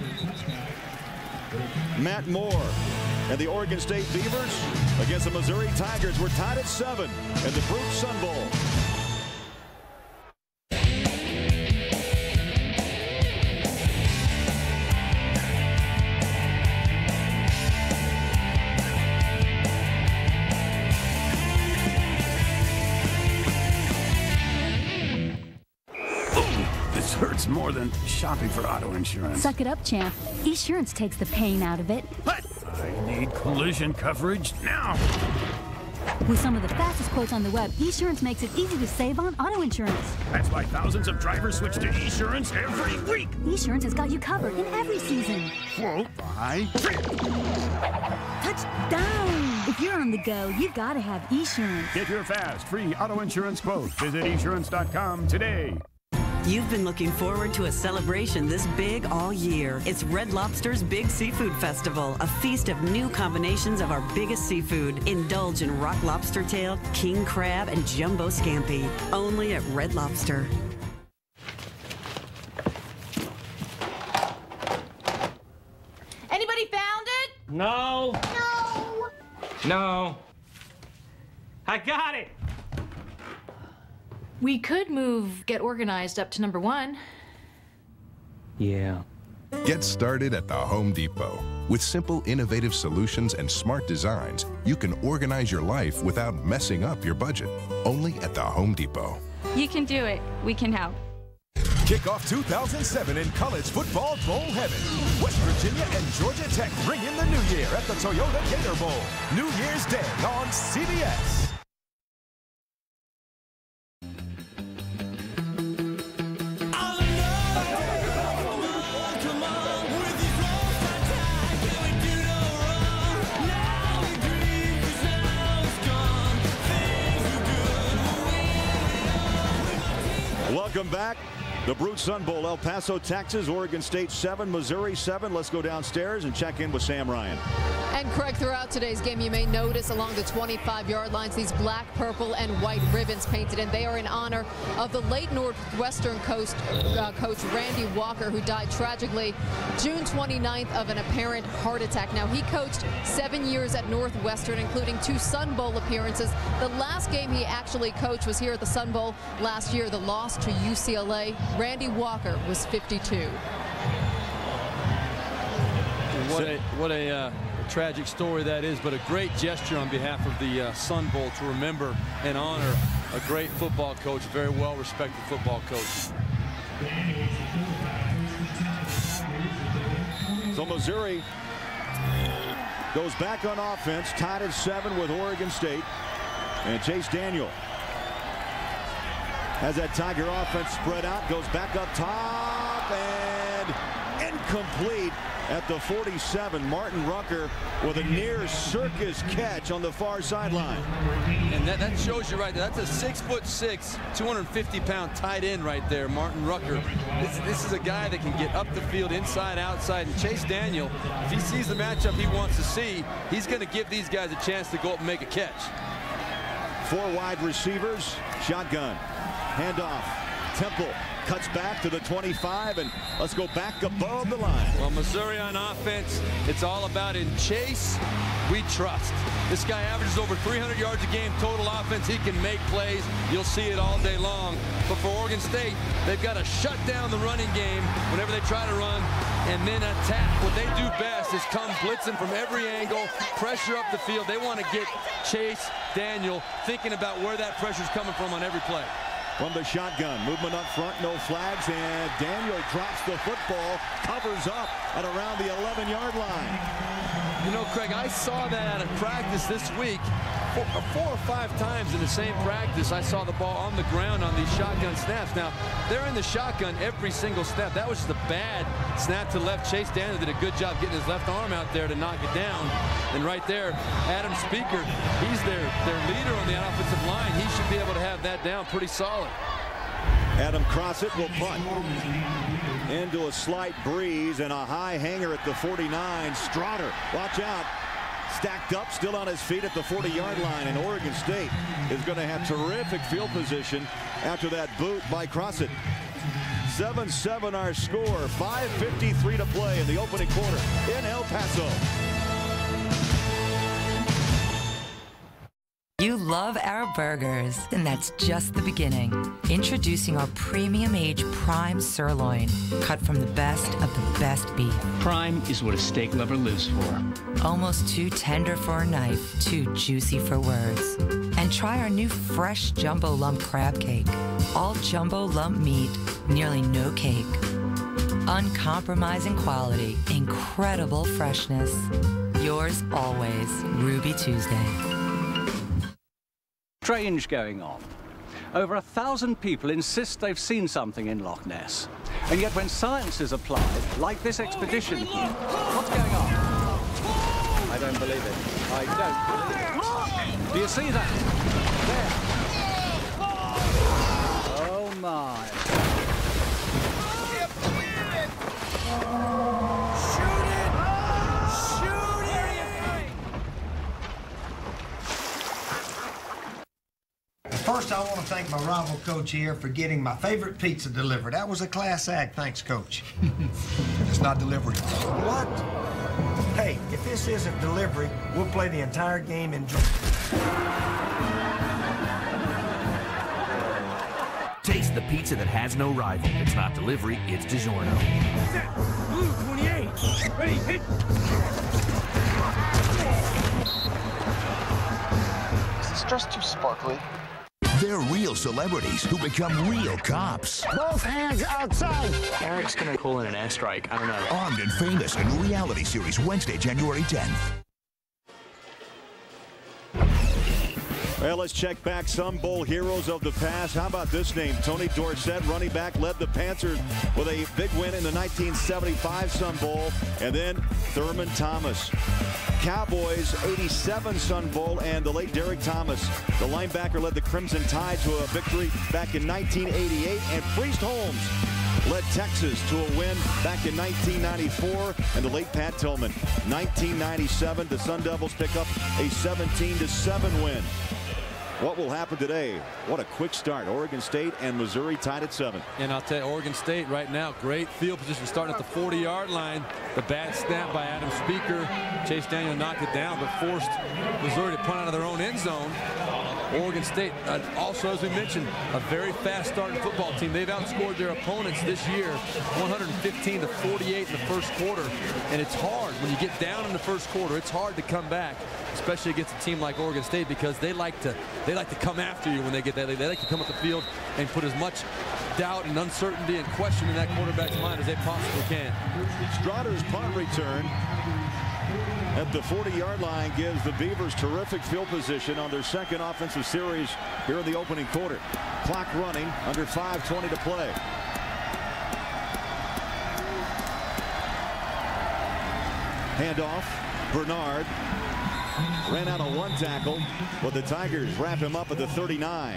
Matt Moore and the Oregon State Beavers against the Missouri Tigers. We're tied at 7 in the Brut Sun Bowl. This hurts more than shopping for auto insurance. Suck it up, champ. Esurance takes the pain out of it. What? I need collision coverage now. With some of the fastest quotes on the web, Esurance makes it easy to save on auto insurance. That's why thousands of drivers switch to Esurance every week. Esurance has got you covered in every season. Quote by Touchdown! If you're on the go, you've got to have Esurance. Get your fast, free auto insurance quote. Visit Esurance.com today. You've been looking forward to a celebration this big all year. It's Red Lobster's Big Seafood Festival, a feast of new combinations of our biggest seafood. Indulge in rock lobster tail, king crab, and jumbo scampi. Only at Red Lobster. Anybody found it? No. No. No. I got it. We could move Get Organized up to number 1. Yeah. Get started at the Home Depot. With simple, innovative solutions and smart designs, you can organize your life without messing up your budget. Only at the Home Depot. You can do it. We can help. Kick off 2007 in college football bowl heaven. West Virginia and Georgia Tech bring in the new year at the Toyota Gator Bowl. New Year's Day on CBS. Welcome back. The Brut Sun Bowl, El Paso, Texas, Oregon State 7, Missouri 7. Let's go downstairs and check in with Sam Ryan. And Craig, throughout today's game, you may notice along the 25-yard lines these black, purple, and white ribbons painted, and they are in honor of the late Northwestern coach Randy Walker, who died tragically June 29th of an apparent heart attack. Now, he coached 7 years at Northwestern, including 2 Sun Bowl appearances. The last game he actually coached was here at the Sun Bowl last year, the loss to UCLA. Randy Walker was 52. What a tragic story that is, but a great gesture on behalf of the Sun Bowl to remember and honor a great football coach, very well-respected football coach. So Missouri goes back on offense, tied at 7 with Oregon State, and Chase Daniel has that Tiger offense spread out, goes back up top, and incomplete at the 47. Martin Rucker with a near circus catch on the far sideline. And that shows you right there. That's a 6'6", 250-pound tight end right there, Martin Rucker. This is a guy that can get up the field, inside, outside. And Chase Daniel, if he sees the matchup he wants to see, he's going to give these guys a chance to go up and make a catch. 4 wide receivers, shotgun. Handoff. Temple cuts back to the 25, and let's go back above the line. Well, Missouri on offense, it's all about in Chase, we trust. This guy averages over 300 yards a game total offense. He can make plays. You'll see it all day long. But for Oregon State, they've got to shut down the running game whenever they try to run and then attack. What they do best is come blitzing from every angle, pressure up the field. They want to get Chase Daniel thinking about where that pressure is coming from on every play. from the shotgun. Movement up front, no flags, and Daniel drops the football, covers up at around the 11-yard line. You know, Craig, I saw that at a practice this week. 4 or 5 times in the same practice, I saw the ball on the ground on these shotgun snaps. Now, they're in the shotgun every single snap. That was just a bad snap to left. Chase Daniel did a good job getting his left arm out there to knock it down. And right there, Adam Speaker, he's their leader on the offensive line. He should be able to have that down pretty solid. Adam Crossett will punt into a slight breeze and a high hanger at the 49. Stroughter, watch out. Stacked up, still on his feet at the 40-yard line, and Oregon State is going to have terrific field position after that boot by Crossett. 7-7 our score, 5:53 to play in the opening quarter in El Paso. You love our burgers, and that's just the beginning. Introducing our premium age prime sirloin, cut from the best of the best beef. Prime is what a steak lover lives for. Almost too tender for a knife, too juicy for words. And try our new fresh jumbo lump crab cake. All jumbo lump meat, nearly no cake. Uncompromising quality, incredible freshness. Yours always, Ruby Tuesday. Strange going on. Over 1,000 people insist they've seen something in Loch Ness. And yet when science is applied, like this expedition here, what's going on? I don't believe it. I don't believe it. Do you see that? There. Oh my. First, I want to thank my rival coach here for getting my favorite pizza delivered. That was a class act. Thanks, Coach. It's not delivery. What? Hey, if this isn't delivery, we'll play the entire game in... Taste the pizza that has no rival. It's not delivery, it's DiGiorno. Blue 28. Ready, hit. Is this dress too sparkly? They're real celebrities who become real cops. Both hands outside. Eric's gonna call in an airstrike. I don't know. Armed and Famous, a new reality series, Wednesday, January 10th. Well, let's check back some bowl heroes of the past. How about this name? Tony Dorsett, running back, led the Panthers with a big win in the 1975 Sun Bowl. And then Thurman Thomas. Cowboys 87 Sun Bowl, and the late Derek Thomas, the linebacker, led the Crimson Tide to a victory back in 1988. And Priest Holmes led Texas to a win back in 1994. And the late Pat Tillman, 1997, the Sun Devils pick up a 17-7 win. What will happen today? What a quick start. Oregon State and Missouri tied at 7. And I'll tell you, Oregon State right now, great field position starting at the 40-yard line. The bad snap by Adam Speaker. Chase Daniel knocked it down, but forced Missouri to punt out of their own end zone. Oregon State, also, as we mentioned, a very fast starting football team. They've outscored their opponents this year 115-48 in the first quarter. And it's hard when you get down in the first quarter. It's hard to come back, especially against a team like Oregon State, because they like to come after you when they get that. They like to come up the field and put as much doubt and uncertainty and question in that quarterback's mind as they possibly can. Stroughter's punt return at the 40-yard line gives the Beavers terrific field position on their second offensive series here in the opening quarter. Clock running, under 5:20 to play. Handoff, Bernard ran out of one tackle, but the Tigers wrap him up at the 39.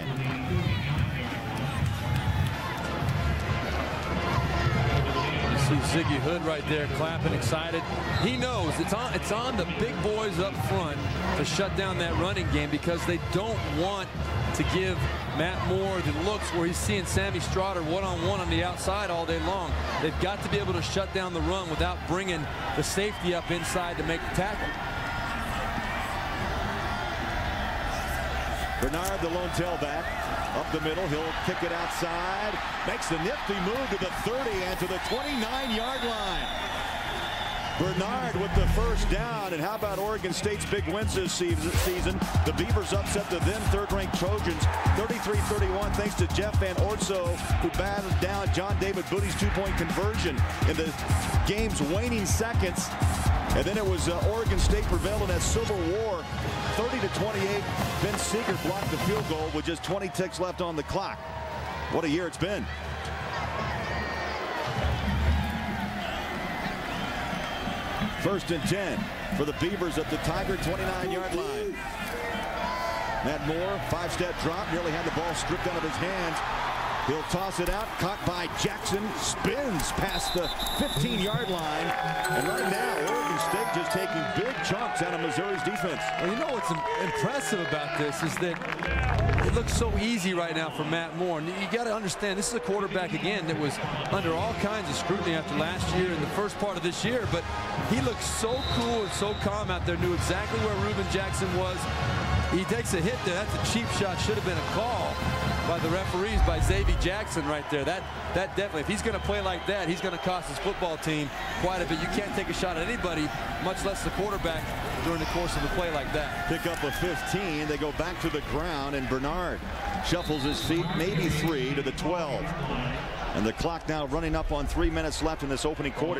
See Ziggy Hood right there clapping, excited. He knows it's on the big boys up front to shut down that running game, because they don't want to give Matt Moore the looks where he's seeing Sammie Stroughter one-on-one on the outside all day long. They've got to be able to shut down the run without bringing the safety up inside to make the tackle. Bernard, the lone tailback, up the middle. He'll kick it outside. Makes the nifty move to the 30 and to the 29-yard line. Bernard with the first down. And how about Oregon State's big wins this season? The Beavers upset the then third-ranked Trojans 33-31 thanks to Jeff Van Orso, who batted down John David Booty's two-point conversion in the game's waning seconds. And then it was Oregon State prevailed in that Civil War 30-28. Ben Seeger blocked the field goal with just 20 ticks left on the clock. What a year it's been. First and 10 for the Beavers at the Tiger 29-yard line. Matt Moore, 5-step drop, nearly had the ball stripped out of his hands. He'll toss it out, caught by Jackson, spins past the 15-yard line. And right now, Oregon State just taking big chunks out of Missouri's defense. Well, you know what's impressive about this is that it looks so easy right now for Matt Moore. And you got to understand, this is a quarterback, again, that was under all kinds of scrutiny after last year and the first part of this year. But he looks so cool and so calm out there, knew exactly where Reuben Jackson was. He takes a hit there. That's a cheap shot. Should have been a call by the referees, by Xavier Jackson right there. That definitely, if he's going to play like that, he's going to cost his football team quite a bit. You can't take a shot at anybody, much less the quarterback, during the course of a play like that. Pick up a 15. They go back to the ground, and Bernard shuffles his feet, maybe 3 to the 12. And the clock now running up on 3 minutes left in this opening quarter.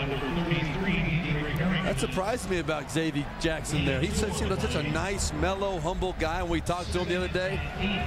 That surprised me about Xavier Jackson there. He seemed like such a nice, mellow, humble guy when we talked to him the other day.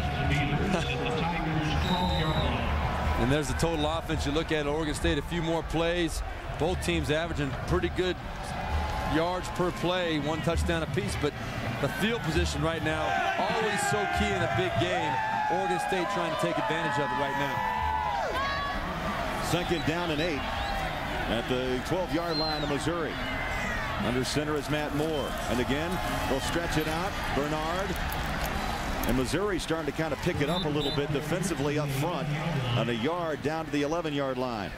And there's the total offense. You look at Oregon State, a few more plays. Both teams averaging pretty good yards per play, 1 touchdown apiece. But the field position right now, always so key in a big game. Oregon State trying to take advantage of it right now. Second down and 8 at the 12-yard line of Missouri. Under center is Matt Moore. And again, they'll stretch it out. Bernard. And Missouri starting to kind of pick it up a little bit defensively up front on a yard down to the 11-yard line.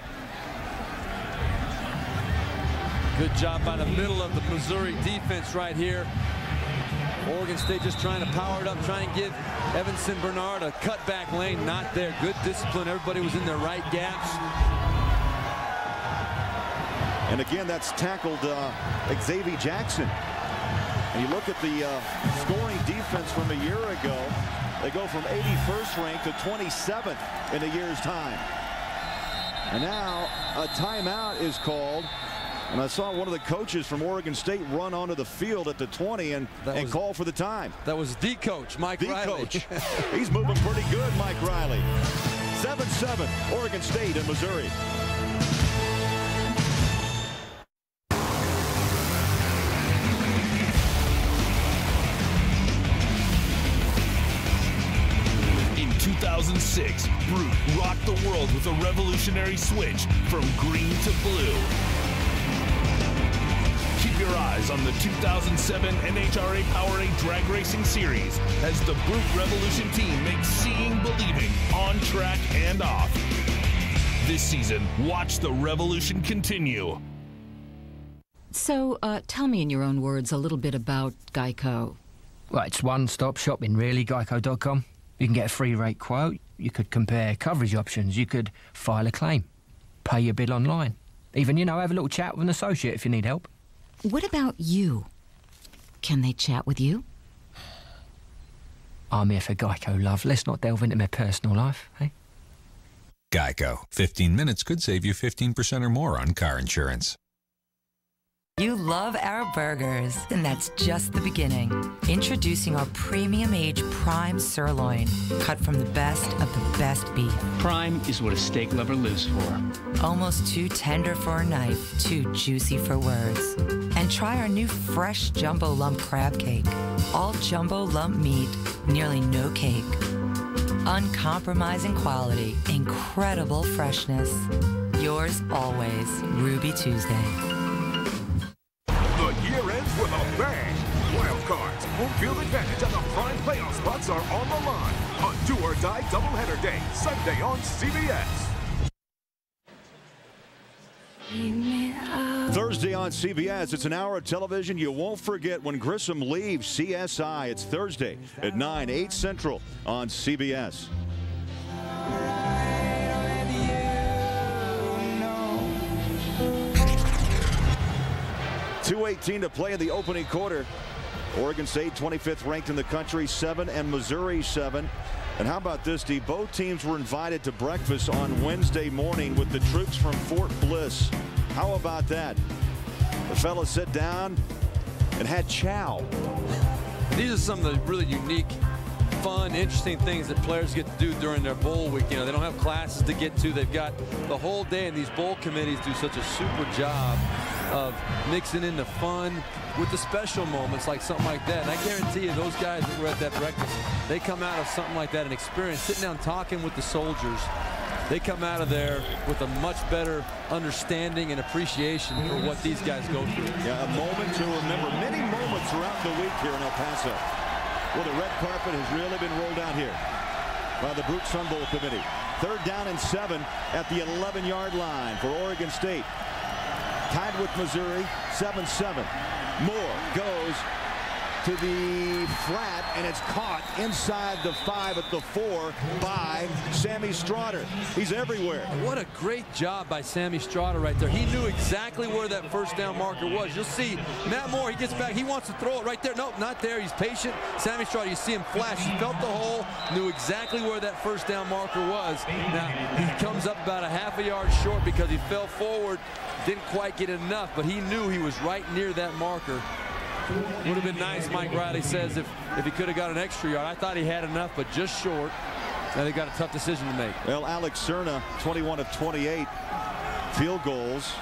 Good job by the middle of the Missouri defense right here. Oregon State just trying to power it up, trying to give Evanson Bernard a cutback lane. Not there. Good discipline. Everybody was in their right gaps. And again, that's tackled Xavier Jackson. And you look at the scoring defense from a year ago. They go from 81st ranked to 27th in a year's time. And now a timeout is called. And I saw one of the coaches from Oregon State run onto the field at the 20 and call for the time. That was the coach, Mike Riley. The coach. He's moving pretty good, Mike Riley. 7-7, Oregon State and Missouri. In 2006, Brut rocked the world with a revolutionary switch from green to blue. Keep your eyes on the 2007 NHRA Powerade Drag Racing Series as the Brut Revolution team makes seeing believing on track and off. This season, watch the revolution continue. So, tell me in your own words a little bit about Geico. Well, it's one-stop shopping, really, Geico.com. You can get a free rate quote, you could compare coverage options, you could file a claim, pay your bill online, even, you know, have a little chat with an associate if you need help. What about you? Can they chat with you? I'm here for Geico, love. Let's not delve into my personal life, eh? Geico. 15 minutes could save you 15% or more on car insurance. You love our burgers, and that's just the beginning. Introducing our premium-aged prime sirloin, cut from the best of the best beef. Prime is what a steak lover lives for. Almost too tender for a knife, too juicy for words. And try our new fresh jumbo lump crab cake. All jumbo lump meat, nearly no cake. Uncompromising quality, incredible freshness. Yours always, Ruby Tuesday. The year ends with a bang. Wild cards, home field advantage, and the prime playoff spots are on the line. A do-or-die doubleheader day, Sunday on CBS. Thursday on CBS. It's an hour of television you won't forget when Grissom leaves CSI. It's Thursday at 9, 8 Central on CBS. 2:18 to play in the opening quarter. Oregon State 25th ranked in the country, 7, and Missouri 7. And how about this, D? Both teams were invited to breakfast on Wednesday morning with the troops from Fort Bliss. How about that? The fellas sit down and had chow. These are some of the really unique, fun, interesting things that players get to do during their bowl week. You know, they don't have classes to get to. They've got the whole day, and these bowl committees do such a super job of mixing in the fun with the special moments like something like that. And I guarantee you those guys that were at that breakfast, they come out of something like that, an experience, sitting down talking with the soldiers. They come out of there with a much better understanding and appreciation for what these guys go through. Yeah, a moment to remember. Many moments throughout the week here in El Paso. Well, the red carpet has really been rolled out here by the Brut Sun Bowl committee. 3rd down and 7 at the 11-yard line for Oregon State. Tied with Missouri, 7-7. Moore goes to the flat, and it's caught inside the 5 at the 4 by Sammie Stroughter. He's everywhere. What a great job by Sammie Stroughter right there. He knew exactly where that first down marker was. You'll see Matt Moore, he gets back, he wants to throw it right there. Nope, not there. He's patient. Sammie Stroughter, you see him flash. He felt the hole, knew exactly where that first down marker was. Now, he comes up about a half a yard short because he fell forward, didn't quite get enough, but he knew he was right near that marker. Would have been nice, Mike Riley says, if he could have got an extra yard. I thought he had enough, but just short. Now they got a tough decision to make. Well, Alex Cerna, 21 of 28 field goals.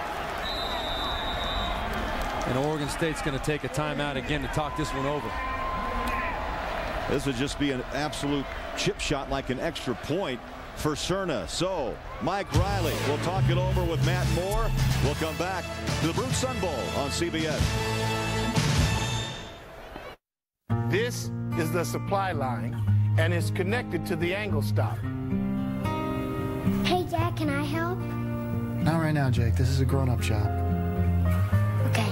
And Oregon State's going to take a timeout again to talk this one over. This would just be an absolute chip shot, like an extra point for Cerna. So Mike Riley will talk it over with Matt Moore. We'll come back to the Brut Sun Bowl on CBS. This is the supply line, and it's connected to the angle stop. Hey, Dad, can I help? Not right now, Jake. This is a grown-up shop. Okay.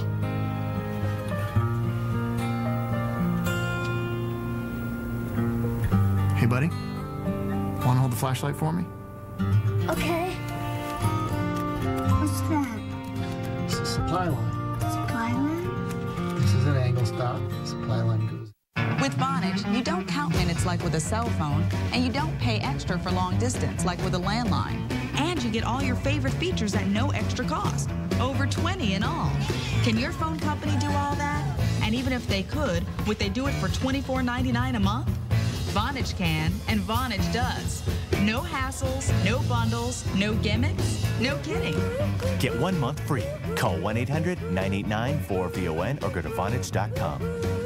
Hey, buddy. Want to hold the flashlight for me? Okay. What's that? It's a supply line. Supply line? This is an angle stop. Supply line goes. With Vonage, you don't count minutes like with a cell phone, and you don't pay extra for long distance like with a landline. And you get all your favorite features at no extra cost. Over 20 in all. Can your phone company do all that? And even if they could, would they do it for $24.99 a month? Vonage can, and Vonage does. No hassles, no bundles, no gimmicks, no kidding. Get 1 month free. Call 1-800-989-4VON or go to Vonage.com.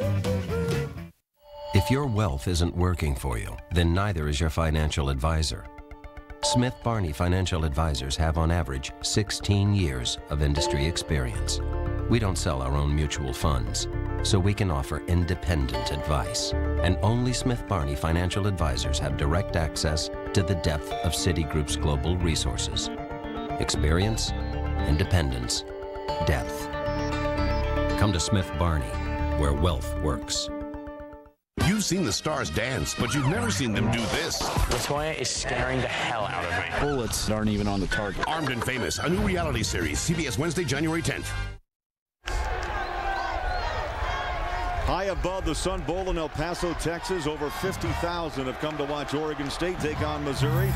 If your wealth isn't working for you, then neither is your financial advisor. Smith Barney Financial Advisors have on average 16 years of industry experience. We don't sell our own mutual funds, so we can offer independent advice. And only Smith Barney Financial Advisors have direct access to the depth of Citigroup's global resources. Experience, independence, depth. Come to Smith Barney, where wealth works. You've seen the stars dance, but you've never seen them do this. LaToya is scaring the hell out of me. Bullets aren't even on the target. Armed and Famous, a new reality series. CBS Wednesday, January 10th. High above the Sun Bowl in El Paso, Texas, over 50,000 have come to watch Oregon State take on Missouri.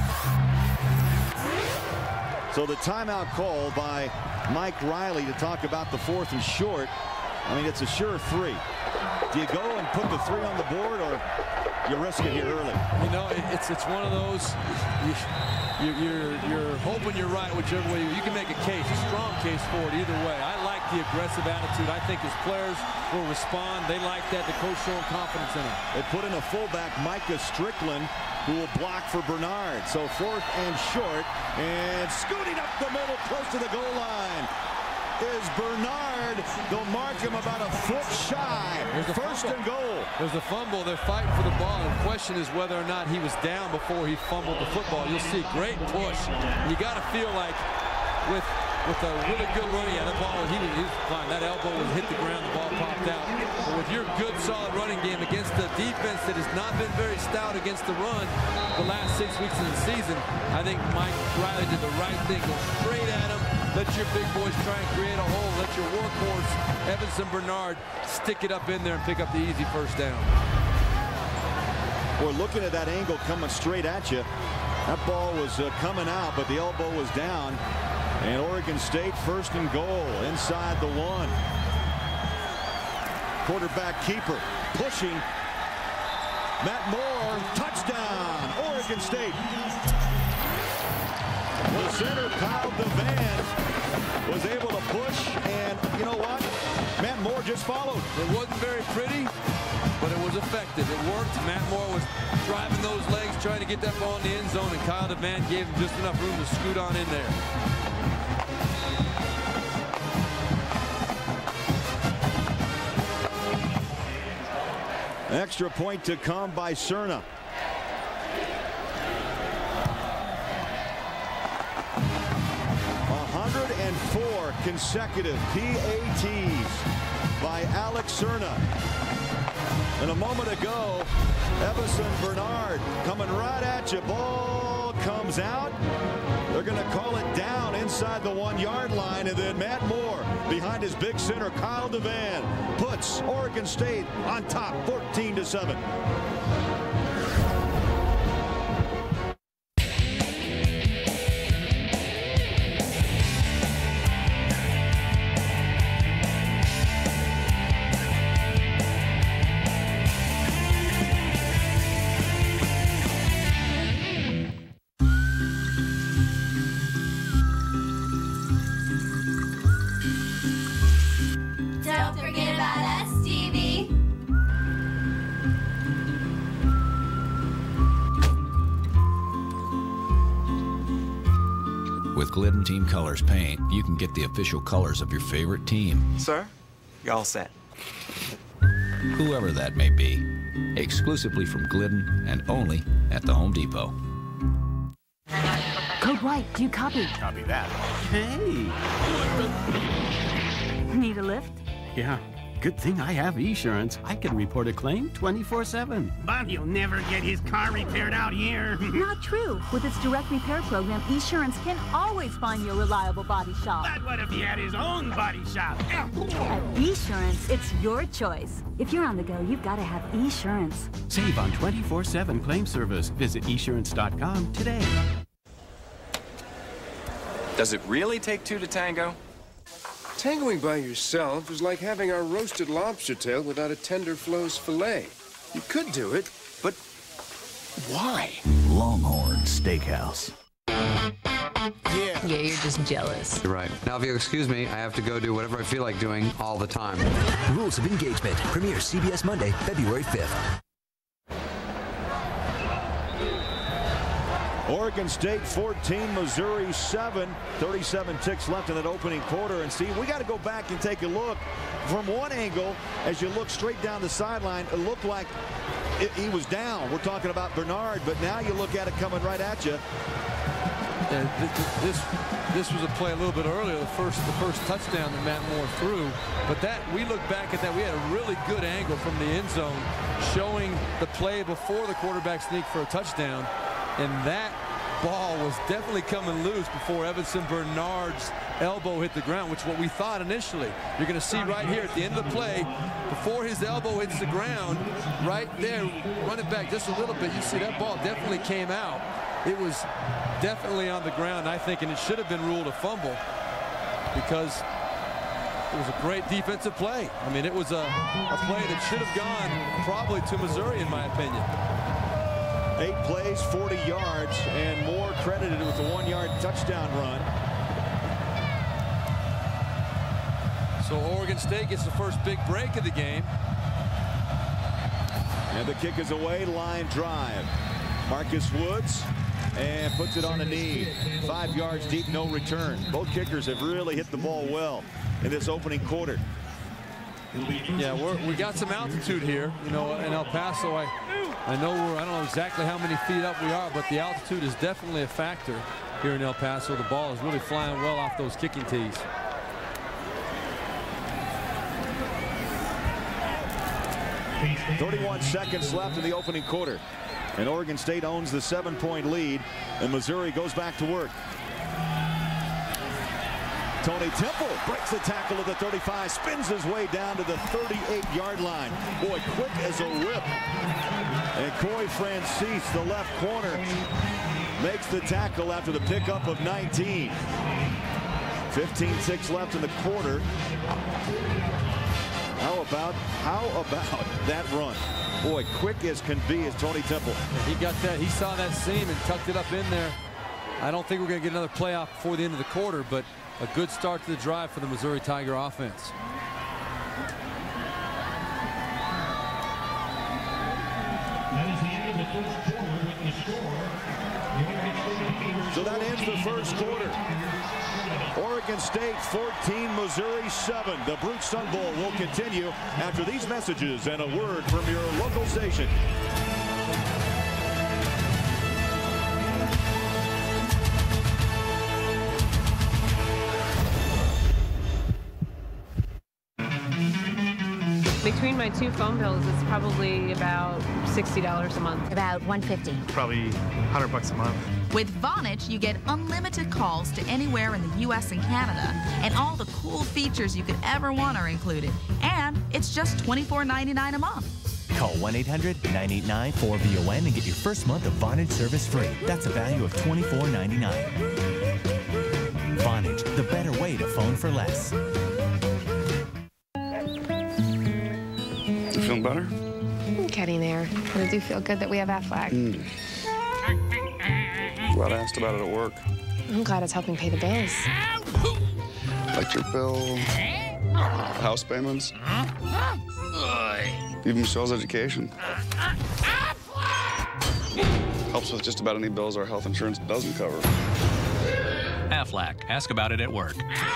So the timeout call by Mike Riley to talk about the 4th and short. I mean, it's a sure 3. Do you go and put the 3 on the board, or you risk it here early? You know, it's one of those, you're hoping you're right whichever way. You can make a case, a strong case for it either way. I like the aggressive attitude. I think his players will respond. They like that. The coach showing confidence in him. They put in a fullback, Micah Strickland, who will block for Bernard. So 4th and short, and scooting up the middle close to the goal line is Bernard. They'll mark him about a foot shy. First and goal. There's a fumble. They're fighting for the ball. The question is whether or not he was down before he fumbled the football. You'll see great push. You got to feel like with a really good run, yeah, that ball, he was fine. That elbow would hit the ground, the ball popped out. But with your good, solid running game against the defense that has not been very stout against the run the last 6 weeks of the season, I think Mike Riley did the right thing. Go straight at him. Let your big boys try and create a hole. Let your workhorse, Evanson Bernard, stick it up in there and pick up the easy first down. We're looking at that angle coming straight at you. That ball was coming out, but the elbow was down. And Oregon State first and goal inside the 1. Quarterback keeper pushing. Matt Moore, touchdown, Oregon State. The center, Kyle DeVan, was able to push, and you know what? Matt Moore just followed. It wasn't very pretty, but it was effective. It worked. Matt Moore was driving those legs, trying to get that ball in the end zone, and Kyle DeVan gave him just enough room to scoot on in there. Extra point to come by Cerna. Four consecutive PATs by Alex Cerna. And a moment ago, Evanson Bernard coming right at you. Ball comes out. They're going to call it down inside the 1-yard line. And then Matt Moore behind his big center, Kyle DeVan, puts Oregon State on top 14-7. With Glidden Team Colors paint, you can get the official colors of your favorite team. Sir, you're all set. Whoever that may be. Exclusively from Glidden and only at the Home Depot. Code White, do you copy? Copy that. Hey! Need a lift? Yeah. Good thing I have Esurance. I can report a claim 24/7. But he'll never get his car repaired out here. Not true. With its direct repair program, Esurance can always find you a reliable body shop. But what if he had his own body shop? At Esurance, it's your choice. If you're on the go, you've got to have Esurance. Save on 24/7 claim service. Visit esurance.com today. Does it really take two to tango? Tangoing by yourself is like having our roasted lobster tail without a tender flows fillet. You could do it, but why? Longhorn Steakhouse. Yeah, you're just jealous. You're right. Now, if you'll excuse me, I have to go do whatever I feel like doing all the time. Rules of Engagement. Premieres CBS Monday, February 5th. Oregon State 14, Missouri 7. 37 ticks left in that opening quarter. And Steve, we got to go back and take a look. From one angle, as you look straight down the sideline, it looked like he was down. We're talking about Bernard, but now you look at it coming right at you. This was a play a little bit earlier, the first touchdown that Matt Moore threw. But that, we look back at that, we had a really good angle from the end zone showing the play before the quarterback sneak for a touchdown. And that ball was definitely coming loose before Evanson Bernard's elbow hit the ground, which is what we thought initially. You're going to see right here at the end of the play, before his elbow hits the ground, right there, run it back just a little bit, you see that ball definitely came out. It was definitely on the ground, I think, and it should have been ruled a fumble because it was a great defensive play. I mean, it was a play that should have gone probably to Missouri, in my opinion. 8 plays, 40 yards, and Moore credited with a 1-yard touchdown run. So Oregon State gets the first big break of the game. And the kick is away, line drive. Marcus Woods, and puts it on a knee. 5 yards deep, no return. Both kickers have really hit the ball well in this opening quarter. Yeah, we got some altitude here, you know, in El Paso. I know I don't know exactly how many feet up we are, but the altitude is definitely a factor here in El Paso. The ball is really flying well off those kicking tees. .31 seconds left in the opening quarter. And Oregon State owns the 7-point lead, and Missouri goes back to work. Tony Temple breaks the tackle at the 35, spins his way down to the 38-yard line. Boy, quick as a whip. And Coy Francis, the left corner, makes the tackle after the pickup of 19. 15-6 left in the quarter. How about that run? Boy, quick as can be is Tony Temple. He got that. He saw that seam and tucked it up in there. I don't think we're going to get another playoff before the end of the quarter, but a good start to the drive for the Missouri Tiger offense. So that ends the first quarter. Oregon State 14, Missouri 7. The Brut Sun Bowl will continue after these messages and a word from your local station. Between my two phone bills, it's probably about $60 a month. About $150. Probably $100 a month. With Vonage, you get unlimited calls to anywhere in the U.S. and Canada, and all the cool features you could ever want are included. And it's just $24.99 a month. Call 1-800-989-4VON and get your first month of Vonage service free. That's a value of $24.99. Vonage, the better way to phone for less. You feeling better? I'm getting there. But I do feel good that we have Aflac. Glad I asked about it at work. I'm glad it's helping pay the bills. Electric bill, house payments, even Michelle's education. Helps with just about any bills our health insurance doesn't cover. Aflac. Ask about it at work.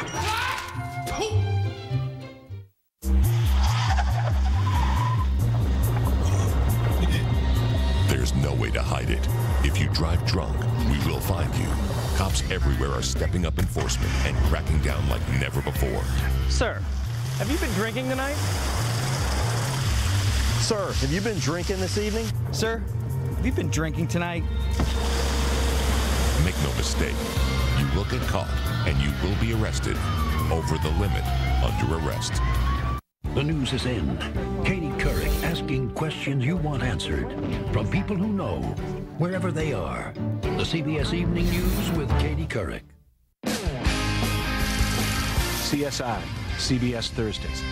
There's no way to hide it. If you drive drunk, we will find you. Cops everywhere are stepping up enforcement and cracking down like never before. Sir, have you been drinking tonight? Sir, have you been drinking this evening? Sir, have you been drinking tonight? Make no mistake, you will get caught and you will be arrested. Over the limit, under arrest. The news is in. Katie Couric asking questions you want answered from people who know, wherever they are. The CBS Evening News with Katie Couric. CSI, CBS Thursdays.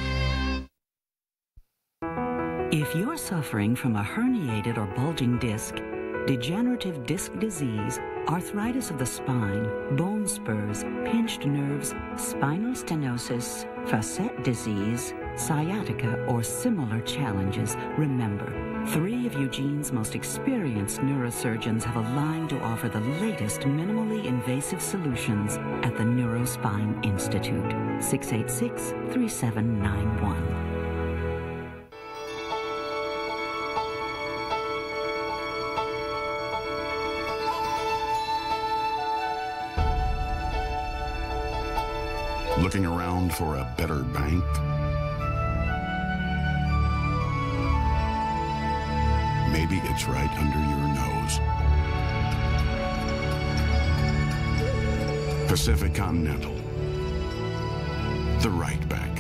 If you're suffering from a herniated or bulging disc, degenerative disc disease, arthritis of the spine, bone spurs, pinched nerves, spinal stenosis, facet disease, sciatica, or similar challenges, remember, 3 of Eugene's most experienced neurosurgeons have aligned to offer the latest minimally invasive solutions at the Neurospine Institute. 686-3791. Looking around for a better bank? Maybe it's right under your nose. Pacific Continental. The right bank.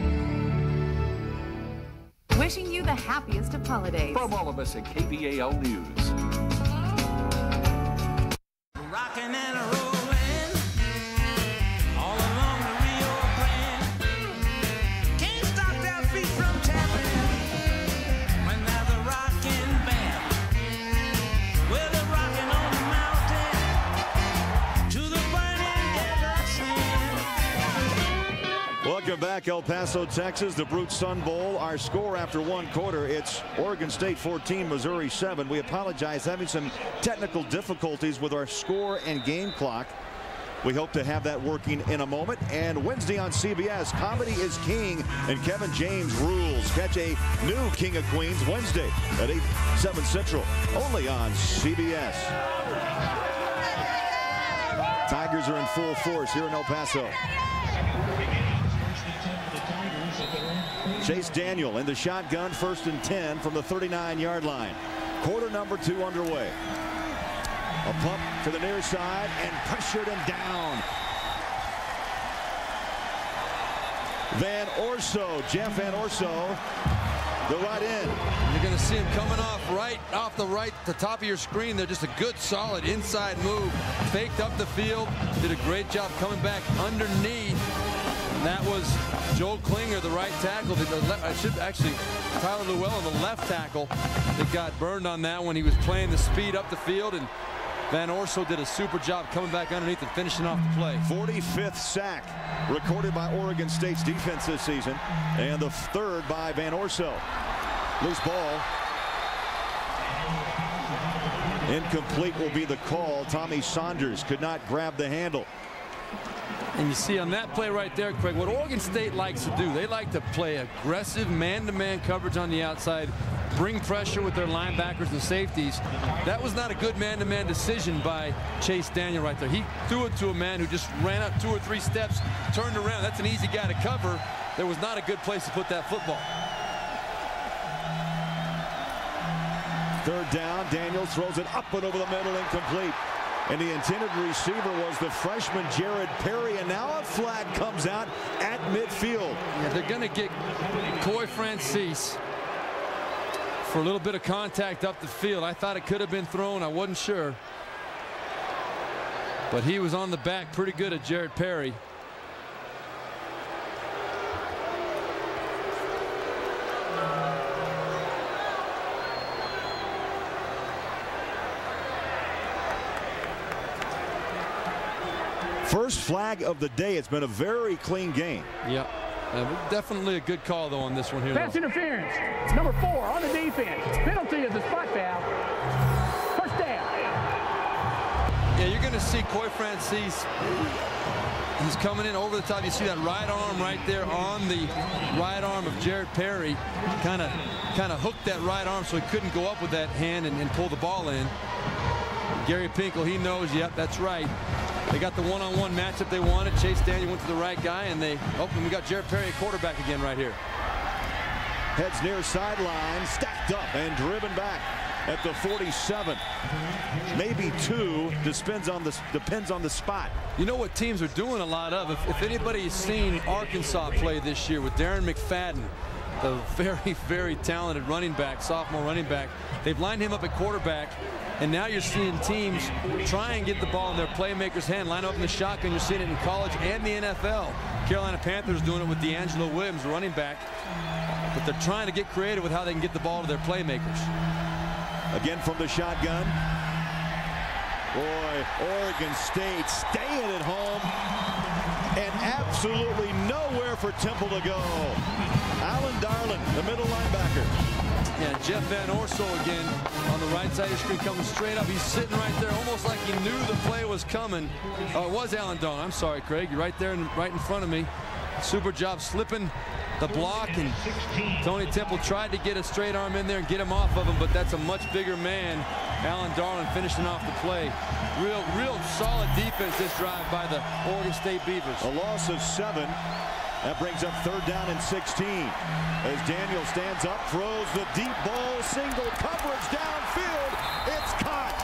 Wishing you the happiest of holidays. From all of us at KBAL News. Rockin' and rollin' all along the Rio Grande. Can't stop their feet from tapping when there's a rockin' band. Well, they're rockin' on the mountain to the burning desert sand. Welcome back, El Paso, Texas, the Brut Sun Bowl. Our score after one quarter, it's Oregon State 14, Missouri 7. We apologize, having some technical difficulties with our score and game clock. We hope to have that working in a moment. And Wednesday on CBS, Comedy is King and Kevin James rules. Catch a new King of Queens Wednesday at 8/7 Central, only on CBS. Tigers are in full force here in El Paso. Chase Daniel in the shotgun, 1st and 10 from the 39-yard line. Quarter number 2 underway. A pump to the near side and pressured and down. Van Orso, Jeff Van Orso, the right end. You're going to see him coming off the top of your screen. They're just a good, solid inside move. Faked up the field. Did a great job coming back underneath. And that was Joel Klinger, the right tackle. Tyler Llewellyn, the left tackle, that got burned on that one. He was playing the speed up the field, and Van Orso did a super job coming back underneath and finishing off the play. 45th sack recorded by Oregon State's defense this season, and the 3rd by Van Orso. Loose ball. Incomplete will be the call. Tommy Saunders could not grab the handle. And you see on that play right there, Craig, what Oregon State likes to do, they like to play aggressive man-to-man coverage on the outside, bring pressure with their linebackers and safeties. That was not a good man-to-man decision by Chase Daniel right there. He threw it to a man who just ran up 2 or 3 steps, turned around. That's an easy guy to cover. There was not a good place to put that football. 3rd down. Daniels throws it up and over the middle, incomplete. And the intended receiver was the freshman Jared Perry, and now a flag comes out at midfield. Yeah, they're going to get Coy Francis for a little bit of contact up the field. I thought it could have been thrown. I wasn't sure. But he was on the back pretty good at Jared Perry. First flag of the day. It's been a very clean game. Yeah, definitely a good call though on this one here. Pass interference. Number 4 on the defense. Penalty is a spot foul. First down. Yeah, you're going to see Coy Francis. He's coming in over the top. You see that right arm right there on the right arm of Jared Perry. Kind of hooked that right arm so he couldn't go up with that hand and pull the ball in. Gary Pinkel, he knows. Yep, that's right. They got the one-on-one matchup they wanted. Chase Daniel went to the right guy, and we got Jared Perry at quarterback again right here. Heads near sideline, stacked up and driven back at the 47. Maybe 2. Depends on the spot. You know what teams are doing a lot of? If anybody's seen Arkansas play this year with Darren McFadden, the very, very talented running back, sophomore running back, they've lined him up at quarterback. And now you're seeing teams try and get the ball in their playmaker's hand, line up in the shotgun. You're seeing it in college and the NFL. Carolina Panthers doing it with D'Angelo Williams, running back. But they're trying to get creative with how they can get the ball to their playmakers. Again from the shotgun. Boy, Oregon State staying at home. And absolutely nowhere for Temple to go. Alan Darling, the middle linebacker. Yeah, Jeff Van Orso again on the right side of the screen, coming straight up. He's sitting right there almost like he knew the play was coming. Oh, it was Alan Darling. I'm sorry, Craig. You're right there right in front of me. Super job slipping the block, and Tony Temple tried to get a straight arm in there and get him off of him, but that's a much bigger man. Alan Darling finishing off the play. Real solid defense this drive by the Oregon State Beavers. A loss of 7. That brings up 3rd down and 16. As Daniel stands up, throws the deep ball, single coverage downfield. It's caught.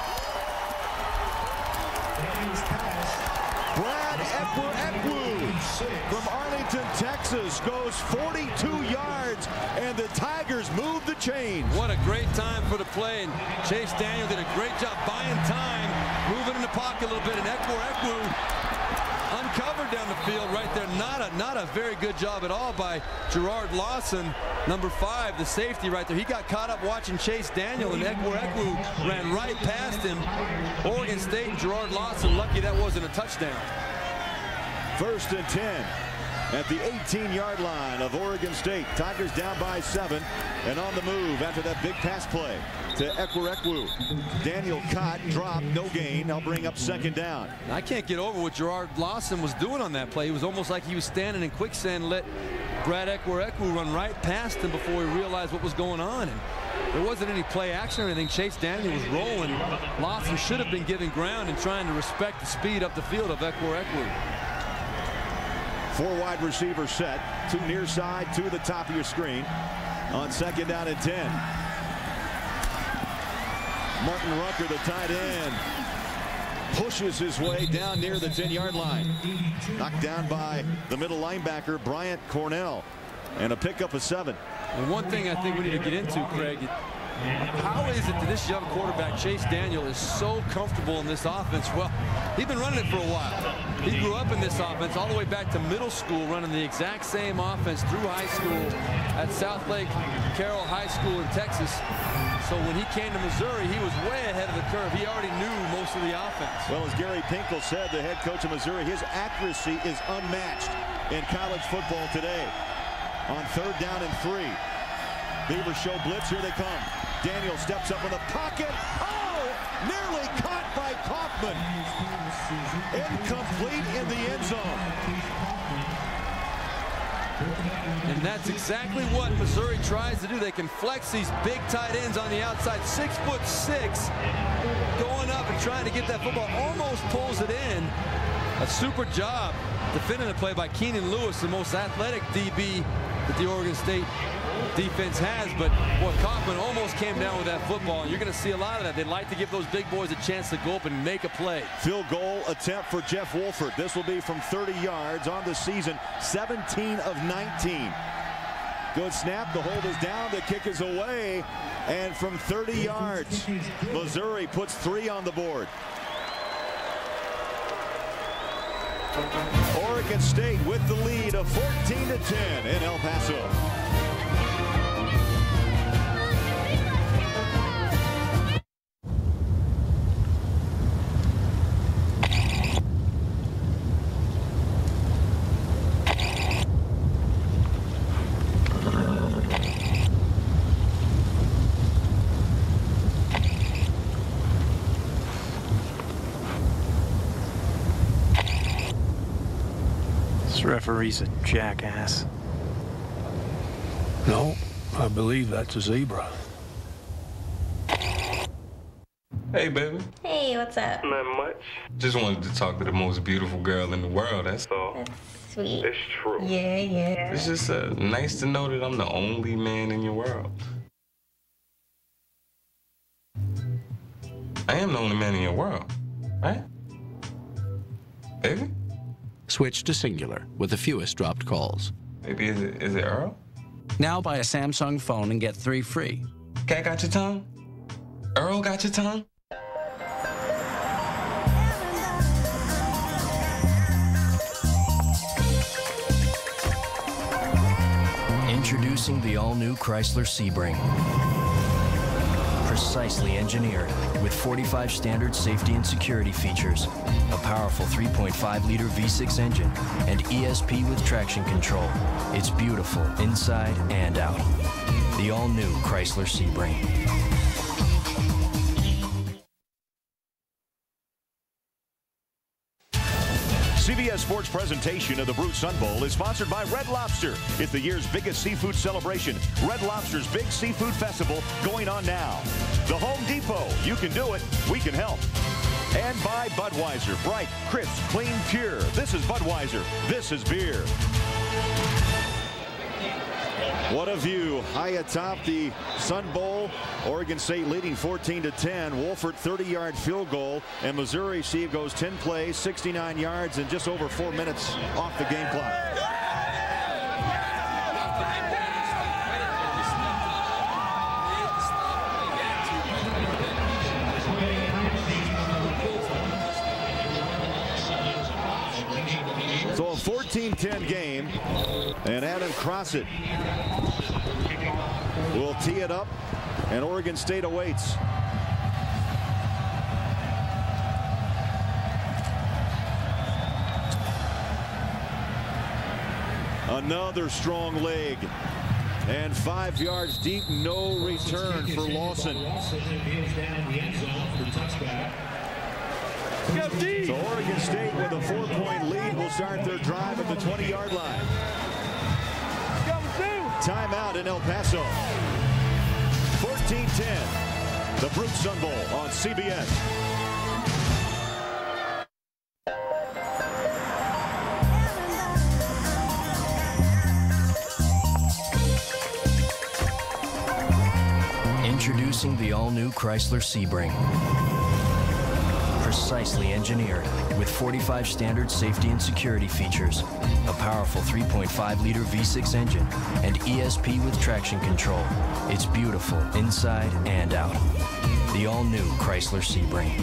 Brad Ekwu from Arlington, Texas, goes 42 yards, and the Tigers move the chains. What a great time for the play, and Chase Daniel did a great job buying time, moving in the pocket a little bit, and Ekwu uncovered down the field right there. Not a very good job at all by Gerard Lawson, number 5, the safety right there. He got caught up watching Chase Daniel, and Ekwu ran right past him. Oregon State and Gerard Lawson lucky that wasn't a touchdown. 1st and 10 at the 18-yard line of Oregon State. Tigers down by 7 and on the move after that big pass play to Ekwu. Daniel caught, dropped, no gain. They'll bring up 2nd down. I can't get over what Gerard Lawson was doing on that play. It was almost like he was standing in quicksand, let Brad Ekwu run right past him before he realized what was going on. And there wasn't any play action or anything. Chase Daniel was rolling. Lawson should have been giving ground and trying to respect the speed up the field of Ekwu. 4 wide receivers set, 2 near side, 2 at the top of your screen on 2nd down and 10. Martin Rucker, the tight end, pushes his way down near the 10-yard line. Knocked down by the middle linebacker, Bryant Cornell. And a pickup of 7. And one thing I think we need to get into, Craig, how is it that this young quarterback, Chase Daniel, is so comfortable in this offense? Well, he's been running it for a while. He grew up in this offense all the way back to middle school, running the exact same offense through high school at South Lake Carroll High School in Texas. So when he came to Missouri, he was way ahead of the curve. He already knew most of the offense. Well, as Gary Pinkel said, the head coach of Missouri, his accuracy is unmatched in college football today. On 3rd down and 3. Beavers show blitz. Here they come. Daniel steps up in the pocket. Oh! Nearly caught by Coffman. Incomplete in the end zone. And that's exactly what Missouri tries to do. They can flex these big tight ends on the outside. 6'6", going up and trying to get that football. Almost pulls it in. A super job defending the play by Keenan Lewis, the most athletic DB that the Oregon State defense has. But boy, Coffman almost came down with that football, and you're going to see a lot of that. They like to give those big boys a chance to go up and make a play. Field goal attempt for Jeff Wolfert. This will be from 30 yards on the season, 17 of 19. Good snap. The hold is down. The kick is away. And from 30 yards, Missouri puts 3 on the board. Oregon State with the lead of 14-10 in El Paso. This referee's a jackass. No, I believe that's a zebra. Hey, baby. Hey, what's up? Not much. Just wanted to talk to the most beautiful girl in the world, that's all. That's sweet. It's true. Yeah, yeah. It's just nice to know that I'm the only man in your world. I am the only man in your world, right? Baby? Switch to singular with the fewest dropped calls. Maybe is it Earl? Now buy a Samsung phone and get 3 free. Cat got your tongue? Earl got your tongue? Introducing the all-new Chrysler Sebring. Precisely engineered with 45 standard safety and security features, a powerful 3.5-liter V6 engine, and ESP with traction control. It's beautiful inside and out. The all-new Chrysler Sebring. CBS Sports presentation of the Brut Sun Bowl is sponsored by Red Lobster. It's the year's biggest seafood celebration. Red Lobster's Big Seafood Festival going on now. The Home Depot. You can do it. We can help. And by Budweiser. Bright, crisp, clean, pure. This is Budweiser. This is beer. What a view high atop the Sun Bowl. Oregon State leading 14-10. Wolfert 30-yard field goal, and Missouri goes 10 plays, 69 yards, and just over 4 minutes off the game clock. So a 14-10 game, and Adam Crossett will tee it up, and Oregon State awaits. Another strong leg, and 5 yards deep, no return for Lawson. So Oregon State with a 4-point lead will start their drive at the 20-yard line. Timeout in El Paso. 14-10. The Brut Sun Bowl on CBS. Introducing the all-new Chrysler Sebring. precisely engineered with 45 standard safety and security features, a powerful 3.5-liter V6 engine, and ESP with traction control. It's beautiful inside and out. The all-new Chrysler Sebring.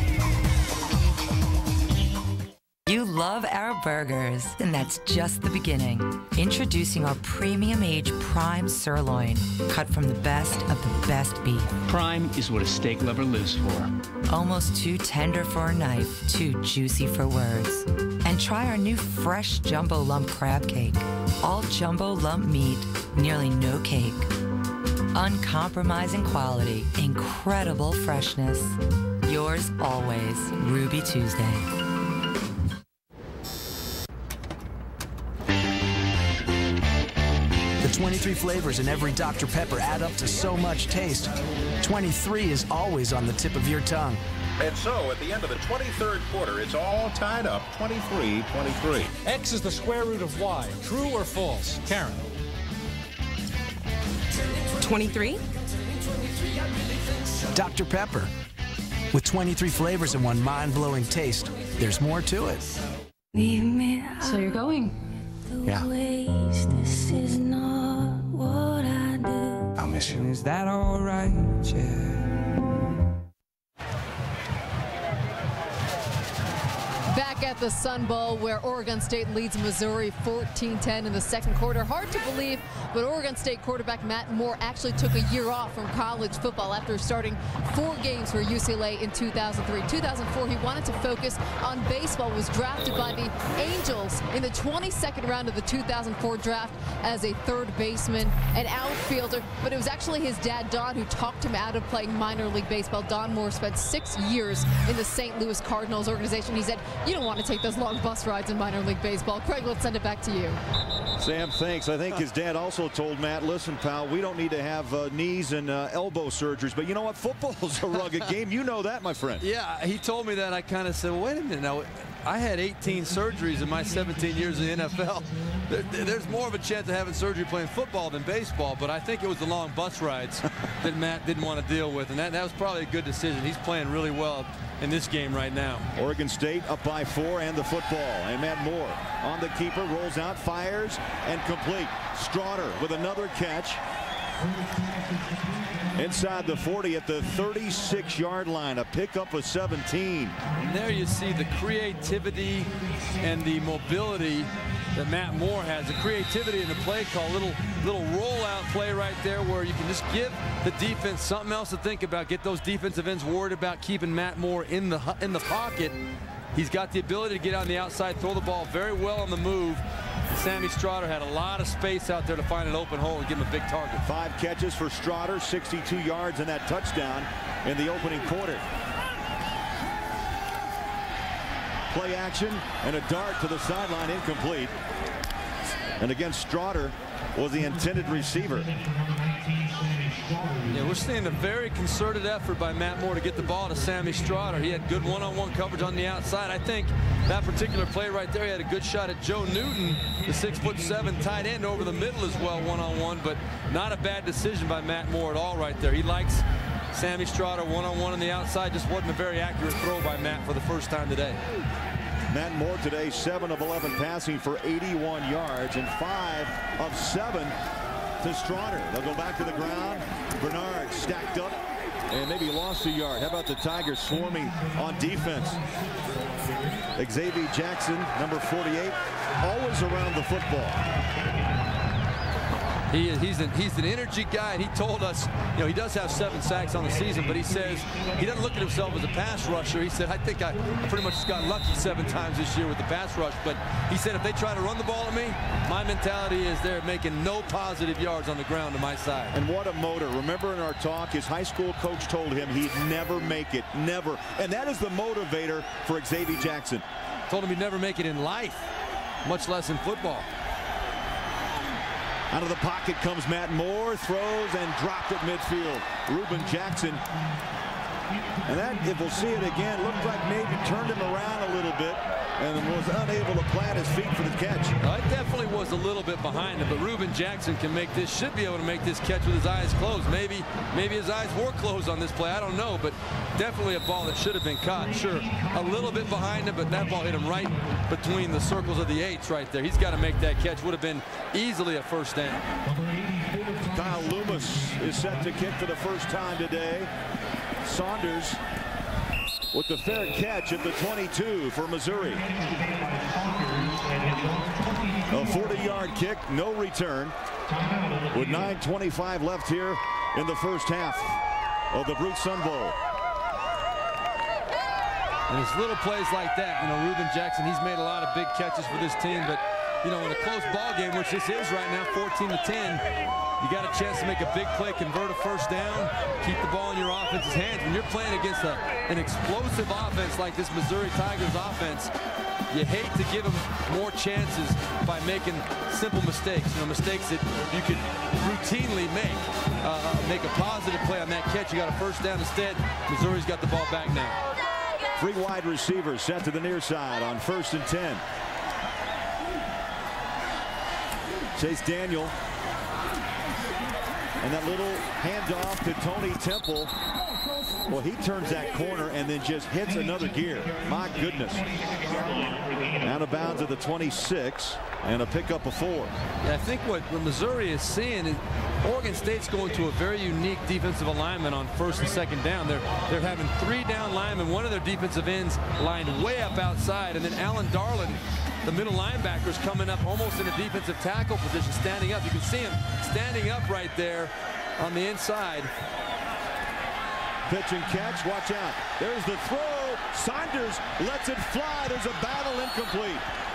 You love our burgers, and that's just the beginning. Introducing our premium age prime sirloin, cut from the best of the best beef. Prime is what a steak lover lives for. Almost too tender for a knife, too juicy for words. And try our new fresh jumbo lump crab cake. All jumbo lump meat, nearly no cake. Uncompromising quality, incredible freshness. Yours always, Ruby Tuesday. The 23 flavors in every Dr. Pepper add up to so much taste. 23 is always on the tip of your tongue. And so, at the end of the 23rd quarter, it's all tied up, 23-23. X is the square root of Y. True or false? Karen. 23? Dr. Pepper. With 23 flavors and one mind-blowing taste, there's more to it. So you're going? Yeah. This is not what I do. I'll miss you. Is that all right? Yeah. Back at the Sun Bowl, where Oregon State leads Missouri 14-10 in the second quarter. Hard to believe, but Oregon State quarterback Matt Moore actually took a year off from college football after starting 4 games for UCLA in 2003. 2004, he wanted to focus on baseball, was drafted by the Angels in the 22nd round of the 2004 draft as a third baseman and outfielder, but it was actually his dad, Don, who talked him out of playing minor league baseball. Don Moore spent 6 years in the St. Louis Cardinals organization. He said, you don't want to take those long bus rides in minor league baseball. Craig, let's send it back to you. Sam, thanks. I think his dad also told Matt, listen, pal, we don't need to have knees and elbow surgeries, but you know what? Football's a rugged game. You know that, my friend. Yeah, he told me that. I kind of said, well, wait a minute. Now, I had 18 surgeries in my 17 years in the NFL. There's more of a chance of having surgery playing football than baseball, but I think it was the long bus rides that Matt didn't want to deal with, and that was probably a good decision. He's playing really well in this game right now. Oregon State up by 4 and the football. And Matt Moore on the keeper, rolls out, fires, and complete. Stroughter with another catch. Inside the 40 at the 36-yard line, a pickup of 17. And there you see the creativity and the mobility that Matt Moore has. The creativity in the play call, little rollout play right there where you can just give the defense something else to think about. Get those defensive ends worried about keeping Matt Moore in the pocket. He's got the ability to get on the outside, throw the ball very well on the move. Sammie Stroughter had a lot of space out there to find an open hole and give him a big target. 5 catches for Stroughter, 62 yards, and that touchdown in the opening quarter. Play action and a dart to the sideline, incomplete. And again, Stroughter was the intended receiver. Yeah, we're seeing a very concerted effort by Matt Moore to get the ball to Sammie Stroughter. He had good one-on-one coverage on the outside. I think that particular play right there, he had a good shot at Joe Newton, the 6'7" tight end, over the middle as well, one-on-one, but not a bad decision by Matt Moore at all right there. He likes Sammie Stroughter one-on-one on the outside. Just wasn't a very accurate throw by Matt for the first time today. Matt Moore today 7 of 11 passing for 81 yards and 5 of 7 to Stroughter. They'll go back to the ground. Bernard stacked up and maybe lost a yard. How about the Tigers swarming on defense? Xavier Jackson, number 48, always around the football. He's an energy guy, and he told us, you know, he does have 7 sacks on the season, but he says he doesn't look at himself as a pass rusher. He said, I think I pretty much got lucky 7 times this year with the pass rush, but he said if they try to run the ball at me, my mentality is they're making no positive yards on the ground to my side. And what a motor. Remember in our talk, his high school coach told him he'd never make it, never. And that is the motivator for Xavier Jackson. Told him he'd never make it in life, much less in football. Out of the pocket comes Matt Moore, throws and dropped at midfield. Reuben Jackson And that, if we'll see it again, looked like maybe turned him around a little bit and was unable to plant his feet for the catch. It definitely was a little bit behind him, but Reuben Jackson can make this, should be able to make this catch with his eyes closed. Maybe his eyes were closed on this play. I don't know, but definitely a ball that should have been caught. Sure, a little bit behind him, but that ball hit him right between the circles of the eights right there. He's got to make that catch. Would have been easily a first down. Kyle Loomis is set to kick for the first time today. Saunders with the fair catch at the 22 for Missouri. A 40-yard kick, no return, with 9:25 left here in the first half of the Brut Sun Bowl. And it's little plays like that, you know, Reuben Jackson, he's made a lot of big catches for this team, but you know, in a close ball game, which this is right now, 14-10, you got a chance to make a big play, convert a first down, keep the ball in your offense's hands. When you're playing against an explosive offense like this Missouri Tigers offense, you hate to give them more chances by making simple mistakes, you know, mistakes that you could routinely make. Make a positive play on that catch. You got a first down instead. Missouri's got the ball back now. Three wide receivers set to the near side on 1st and 10. Chase Daniel. And that little handoff to Tony Temple. Well, he turns that corner and then just hits another gear. My goodness. Out of bounds at the 26 and a pickup of 4. Yeah, I think what Missouri is seeing is Oregon State's going to a very unique defensive alignment on 1st and 2nd down. They're having 3 down linemen, one of their defensive ends lined way up outside, and then Alan Darland, the middle linebacker, is coming up almost in a defensive tackle position, standing up. You can see him standing up right there on the inside. Pitch and catch, watch out. There's the throw. Saunders lets it fly. There's a battle, incomplete.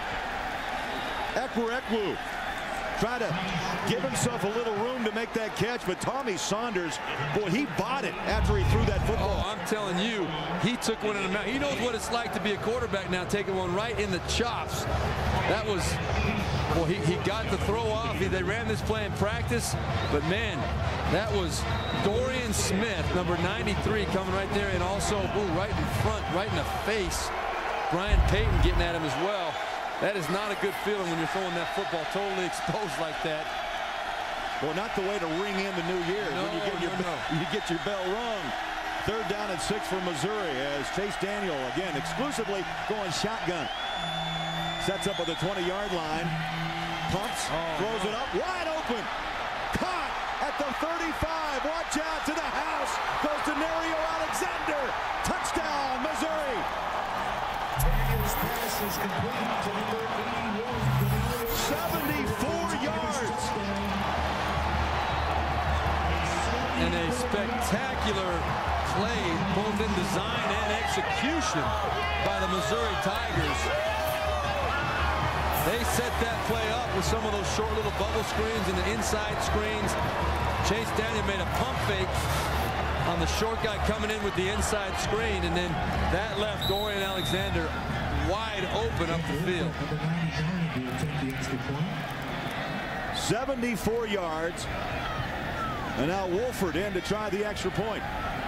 Ekwu try to give himself a little room to make that catch, but Tommy Saunders, boy, he bought it after he threw that football. Oh, I'm telling you, he took one in the mouth. He knows what it's like to be a quarterback now, taking one right in the chops. That was, well, he got the throw off. They ran this play in practice, but man, that was Dorian Smith, number 93, coming right there, and also, ooh, right in front, right in the face. Brian Payton getting at him as well. That is not a good feeling when you're throwing that football totally exposed like that. Well, not the way to ring in the new year. No, when you get your bell rung. 3rd down and 6 for Missouri as Chase Daniel, again, exclusively going shotgun. Sets up at the 20-yard line. Pumps, throws it up, wide open. Caught at the 35. Watch out to the house. Goes to Danario Alexander. Touchdown, Missouri. Pass is complete to number 74 yards. And a spectacular play, both in design and execution by the Missouri Tigers. They set that play up with some of those short little bubble screens and the inside screens. Chase Daniel made a pump fake on the short guy coming in with the inside screen, and then that left Dorian Alexander wide open up the field. 74 yards. And now Wolfert in to try the extra point.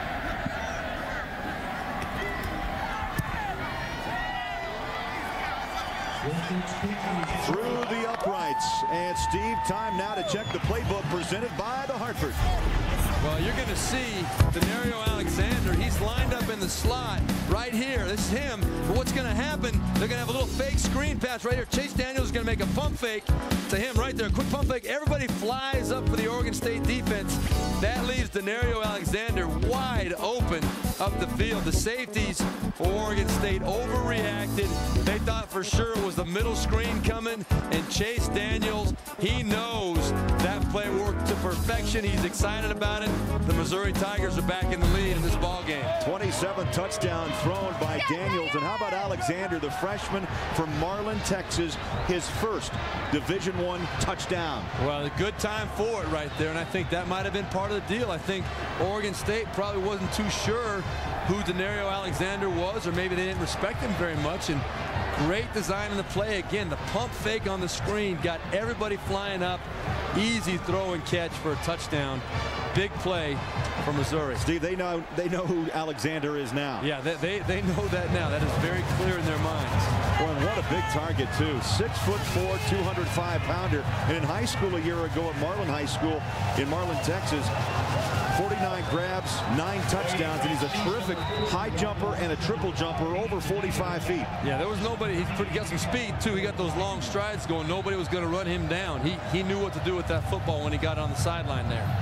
Through the uprights. And Steve, time now to check the playbook presented by the Hartford. Well, you're going to see Danario Alexander. He's lined up in the slot right here. This is him. But what's going to happen, they're going to have a little fake screen pass right here. Chase Daniel is going to make a pump fake to him right there. A quick pump fake. Everybody flies up for the Oregon State defense. That leaves Danario Alexander wide open up the field. The safeties for Oregon State overreacted. They thought for sure it was the middle screen coming, and Chase Daniels, he knows that play worked to perfection. He's excited about it. The Missouri Tigers are back in the lead in this ball game. 27 touchdowns thrown by Daniels. And how about Alexander, the freshman from Marlin, Texas, his first Division I touchdown. Well, a good time for it right there, and I think that might have been part of the deal. I think Oregon State probably wasn't too sure who Danario Alexander was, or maybe they didn't respect him very much. And great design in the play. Again, the pump fake on the screen got everybody flying up. Easy throw and catch for a touchdown. big play for Missouri. Steve, they know who Alexander is now. Yeah, they know that now. That is very clear in their minds. Well, and what a big target, too. 6'4", 205-pounder. And in high school a year ago at Marlin High School in Marlin, Texas, 49 grabs, 9 touchdowns, and he's a terrific high jumper and a triple jumper over 45 feet. Yeah, there was nobody. He got some speed, too. He got those long strides going. Nobody was going to run him down. He knew what to do with that football when he got on the sideline there.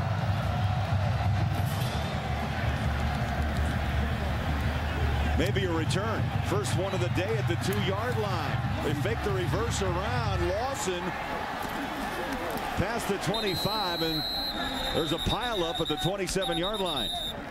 Maybe a return. First one of the day at the 2-yard line. They fake the reverse around. Lawson past the 25, and there's a pileup at the 27-yard line.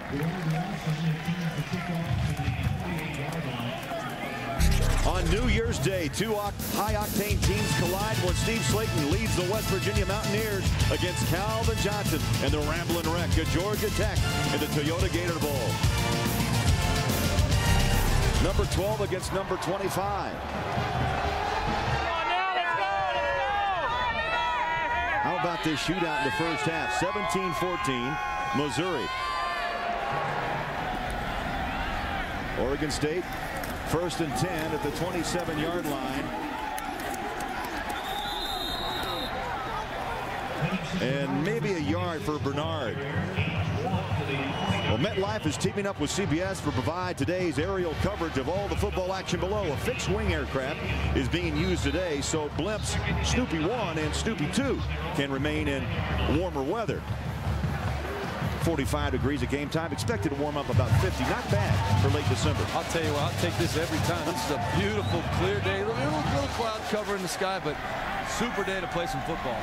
On New Year's Day, 2 high-octane teams collide when Steve Slayton leads the West Virginia Mountaineers against Calvin Johnson and the Ramblin' Wreck of Georgia Tech in the Toyota Gator Bowl. Number 12 against number 25. How about this shootout in the first half? 17-14, Missouri. Oregon State, 1st and 10 at the 27-yard line. And maybe a yard for Bernard. Well, MetLife is teaming up with CBS to provide today's aerial coverage of all the football action below. A fixed-wing aircraft is being used today, so blimps Snoopy 1 and Snoopy 2 can remain in warmer weather. 45 degrees at game time. Expected to warm up about 50. Not bad for late December. I'll tell you what, I'll take this every time. This is a beautiful, clear day. A little cloud cover in the sky, but super day to play some football.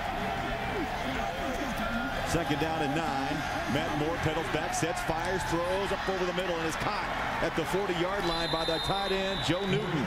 2nd down and 9. Matt Moore pedals back, sets, fires, throws up over the middle, and is caught at the 40-yard line by the tight end, Joe Newton.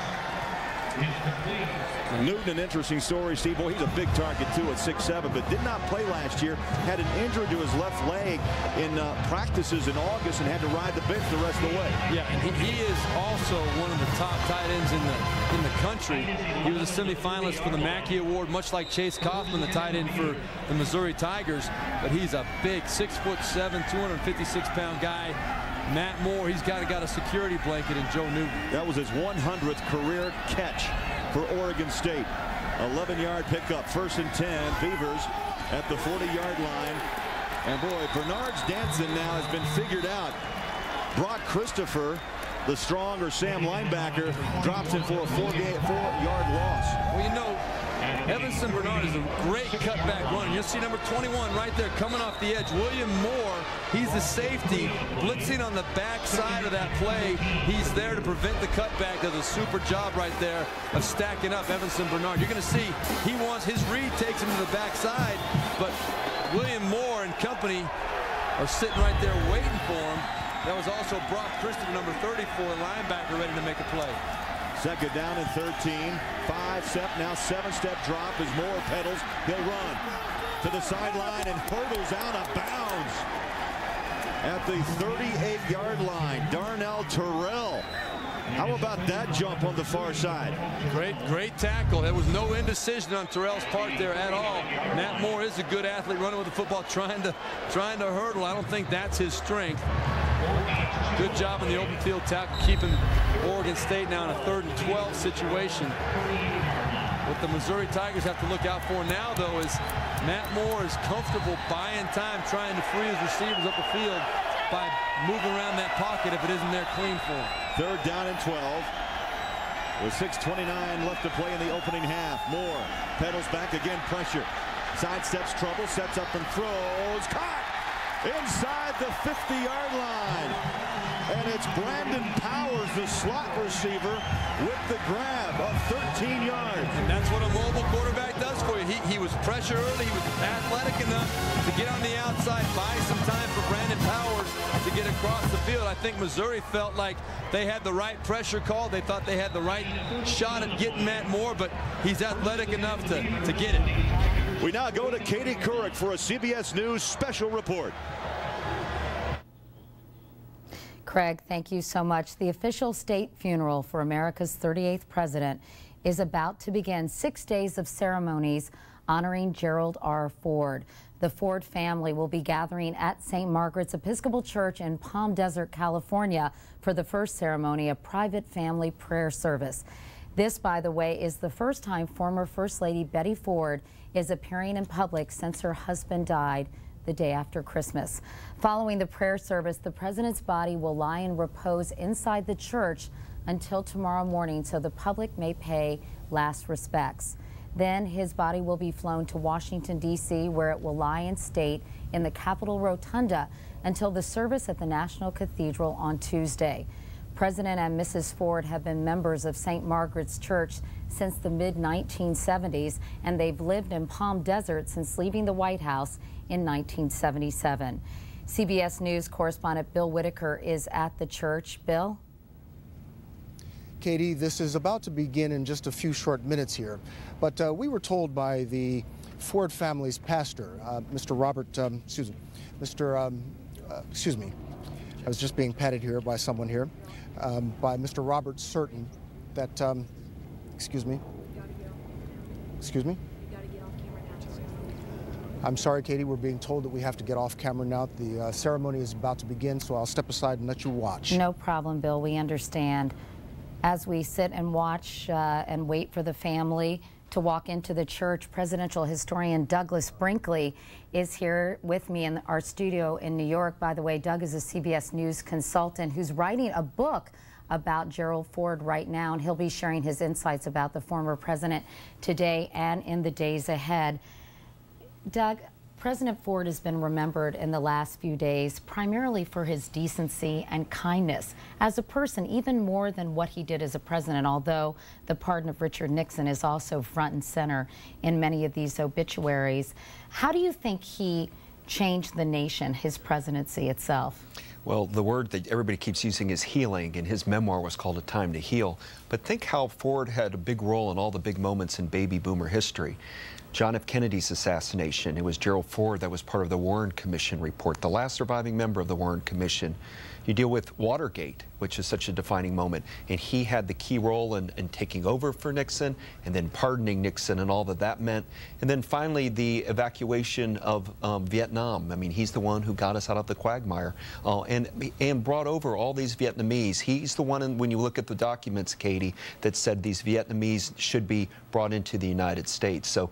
Newton, an interesting story, Steve. Boy, he's a big target, too, at 6'7", but did not play last year. Had an injury to his left leg in practices in August and had to ride the bench the rest of the way. Yeah, and he is also one of the top tight ends in the country. He was a semifinalist for the Mackey Award, much like Chase Coffman, the tight end for the Missouri Tigers. But he's a big 6'7", 256-pound guy. Matt Moore, he's got a security blanket in Joe Newton. That was his 100th career catch for Oregon State. 11-yard pickup, 1st and 10. Beavers at the 40-yard line. And boy, Bernard's dancing now has been figured out. Brock Christopher, the stronger Sam linebacker, drops him for a 4-yard loss. Well, you know, Evanson Bernard is a great cutback runner. You'll see number 21 right there coming off the edge. William Moore, he's the safety, blitzing on the backside of that play. He's there to prevent the cutback. Does a super job right there of stacking up Evanson Bernard. You're going to see he wants his read, takes him to the backside, but William Moore and company are sitting right there waiting for him. That was also Brock Christopher, number 34, linebacker, ready to make a play. 2nd down and 13. 5-step, now 7-step drop as Moore pedals. He'll run to the sideline and hurdles out of bounds at the 38-yard line. Darnell Terrell. How about that jump on the far side? Great tackle. There was no indecision on Terrell's part there at all. Matt Moore is a good athlete running with the football, trying to hurdle. I don't think that's his strength. Good job in the open field tackle, keeping Oregon State now in a 3rd and 12 situation. What the Missouri Tigers have to look out for now, though, is Matt Moore is comfortable buying time, trying to free his receivers up the field by moving around that pocket if it isn't there clean for him. 3rd down and 12. With 6:29 left to play in the opening half. Moore pedals back again, pressure. Sidesteps trouble, sets up and throws. Caught inside the 50-yard line. And it's Brandon Powers, the slot receiver, with the grab of 13 yards. And that's what a mobile quarterback does for you. He was pressure early. He was athletic enough to get on the outside, buy some time for Brandon Powers to get across the field. I think Missouri felt like they had the right pressure call. They thought they had the right shot at getting Matt Moore, but he's athletic enough to get it. We now go to Katie Couric for a CBS News special report. Craig, thank you so much. The official state funeral for America's 38th president is about to begin. 6 days of ceremonies honoring Gerald R. Ford. The Ford family will be gathering at St. Margaret's Episcopal Church in Palm Desert, California for the first ceremony, a private family prayer service. This, by the way, is the first time former First Lady Betty Ford is appearing in public since her husband died the day after Christmas. Following the prayer service, the president's body will lie in repose inside the church until tomorrow morning so the public may pay last respects. Then his body will be flown to Washington, D.C., where it will lie in state in the Capitol Rotunda until the service at the National Cathedral on Tuesday. President and Mrs. Ford have been members of St. Margaret's Church since the mid-1970s, and they've lived in Palm Desert since leaving the White House in 1977. CBS News correspondent Bill Whitaker is at the church. Bill? Katie, this is about to begin in just a few short minutes here, but we were told by the Ford family's pastor, Mr. Robert, excuse me, I was just being patted here by someone here, by Mr. Robert Certain, that, excuse me, I'm sorry, Katie, we're being told that we have to get off camera now. The ceremony is about to begin, so I'll step aside and let you watch. No problem, Bill, we understand. As we sit and watch and wait for the family to walk into the church, presidential historian Douglas Brinkley is here with me in our studio in New York. By the way, Doug is a CBS News consultant who's writing a book about Gerald Ford right now, and he'll be sharing his insights about the former president today and in the days ahead. Doug, President Ford has been remembered in the last few days primarily for his decency and kindness as a person, even more than what he did as a president, although the pardon of Richard Nixon is also front and center in many of these obituaries. How do you think he changed the nation, his presidency itself? Well, the word that everybody keeps using is healing, and his memoir was called A Time to Heal. But think how Ford had a big role in all the big moments in baby boomer history. John F. Kennedy's assassination, it was Gerald Ford that was part of the Warren Commission report, the last surviving member of the Warren Commission. You deal with Watergate, which is such a defining moment, and he had the key role in taking over for Nixon and then pardoning Nixon and all that that meant. And then finally, the evacuation of Vietnam. I mean, he's the one who got us out of the quagmire and brought over all these Vietnamese. He's the one, when you look at the documents, Katie, that said these Vietnamese should be brought into the United States. So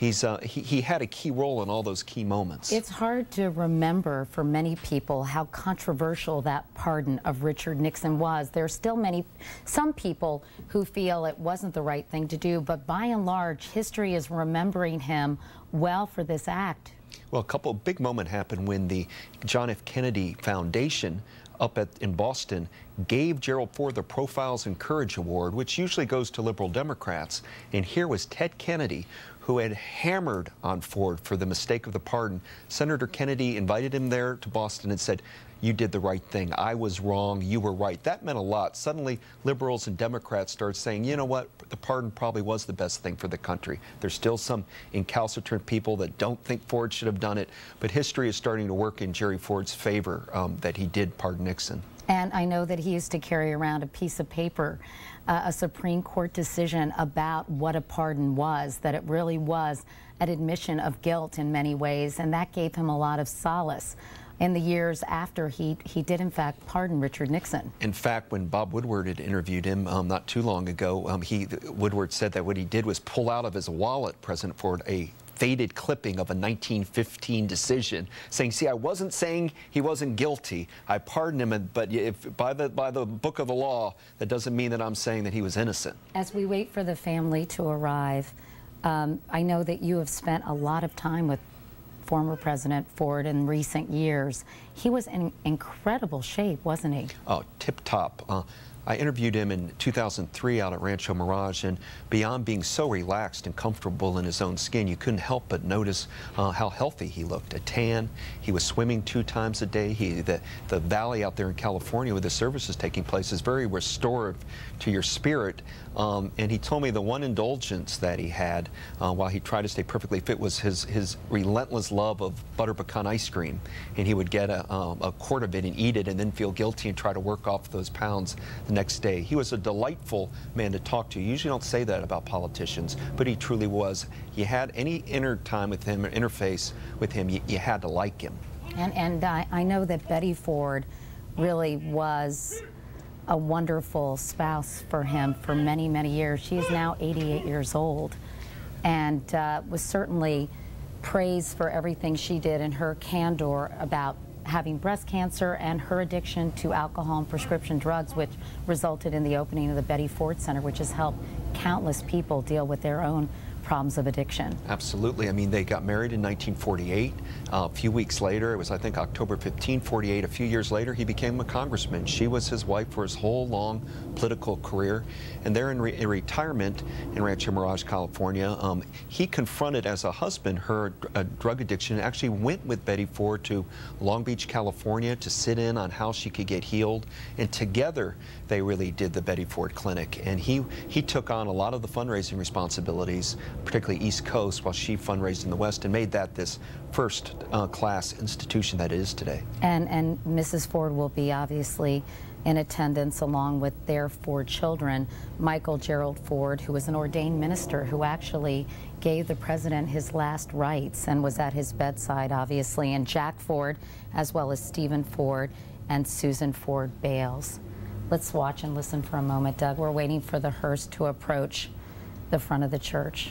he had a key role in all those key moments. It's hard to remember for many people how controversial that pardon of Richard Nixon was. There are still some people who feel it wasn't the right thing to do, but by and large, history is remembering him well for this act. Well, a couple of big moments happened when the John F. Kennedy Foundation in Boston gave Gerald Ford the Profiles in Courage Award, which usually goes to liberal Democrats. And here was Ted Kennedy, who had hammered on Ford for the mistake of the pardon. Senator Kennedy invited him there to Boston and said, "You did the right thing. I was wrong. You were right." That meant a lot. Suddenly, liberals and Democrats started saying, you know what, the pardon probably was the best thing for the country. There's still some incalcitrant people that don't think Ford should have done it, but history is starting to work in Jerry Ford's favor that he did pardon Nixon. And I know that he used to carry around a piece of paper, a Supreme Court decision about what a pardon was, that it really was an admission of guilt in many ways, and that gave him a lot of solace in the years after he did in fact pardon Richard Nixon. In fact, when Bob Woodward had interviewed him not too long ago, Woodward said that what he did was pull out of his wallet, President Ford, a faded clipping of a 1915 decision, saying, "See, I wasn't saying he wasn't guilty. I pardoned him, but by the book of the law, that doesn't mean that I'm saying that he was innocent." As we wait for the family to arrive, I know that you have spent a lot of time with former President Ford in recent years. He was in incredible shape, wasn't he? Oh, tip-top. I interviewed him in 2003 out at Rancho Mirage, and beyond being so relaxed and comfortable in his own skin, you couldn't help but notice how healthy he looked. A tan, he was swimming 2 times a day. The valley out there in California where the service is taking place is very restorative to your spirit. And he told me the one indulgence that he had while he tried to stay perfectly fit was his relentless love of butter pecan ice cream. And he would get a quart of it and eat it and then feel guilty and try to work off those pounds the next day. He was a delightful man to talk to. You usually don't say that about politicians, but he truly was. You had any inner time with him or interface with him, you had to like him. And I know that Betty Ford really was a wonderful spouse for him for many, many years. She is now 88 years old and was certainly praised for everything she did and her candor about having breast cancer and her addiction to alcohol and prescription drugs, which resulted in the opening of the Betty Ford Center, which has helped countless people deal with their own problems of addiction. Absolutely. I mean, they got married in 1948. A few weeks later, it was, I think, October 15, 48. A few years later, he became a congressman. She was his wife for his whole long political career. And they're in retirement in Rancho Mirage, California. He confronted, as a husband, her drug addiction, and actually went with Betty Ford to Long Beach, California, to sit in on how she could get healed. And together, they really did the Betty Ford Clinic. And he took on a lot of the fundraising responsibilities, particularly East Coast, while she fundraised in the West, and made that this first class institution that it is today. And Mrs. Ford will be obviously in attendance along with their 4 children. Michael Gerald Ford, who was an ordained minister who actually gave the president his last rites and was at his bedside, obviously, and Jack Ford, as well as Stephen Ford and Susan Ford Bales. Let's watch and listen for a moment, Doug. We're waiting for the hearse to approach the front of the church.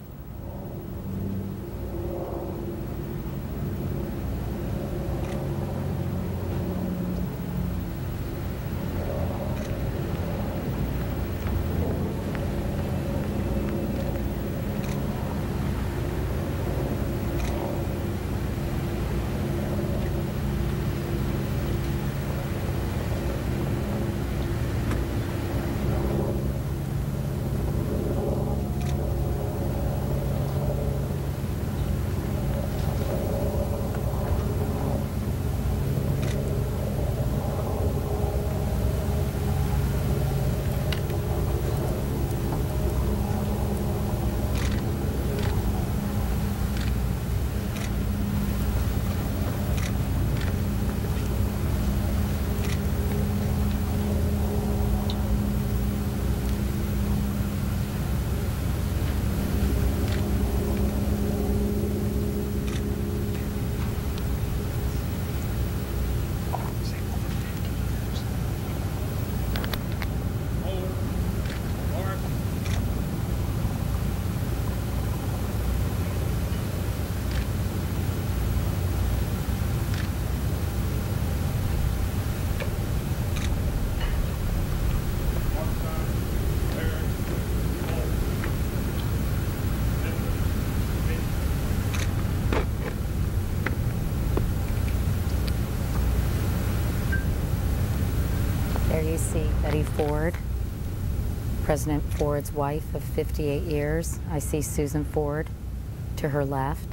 You see Betty Ford, President Ford's wife of 58 years. I see Susan Ford to her left.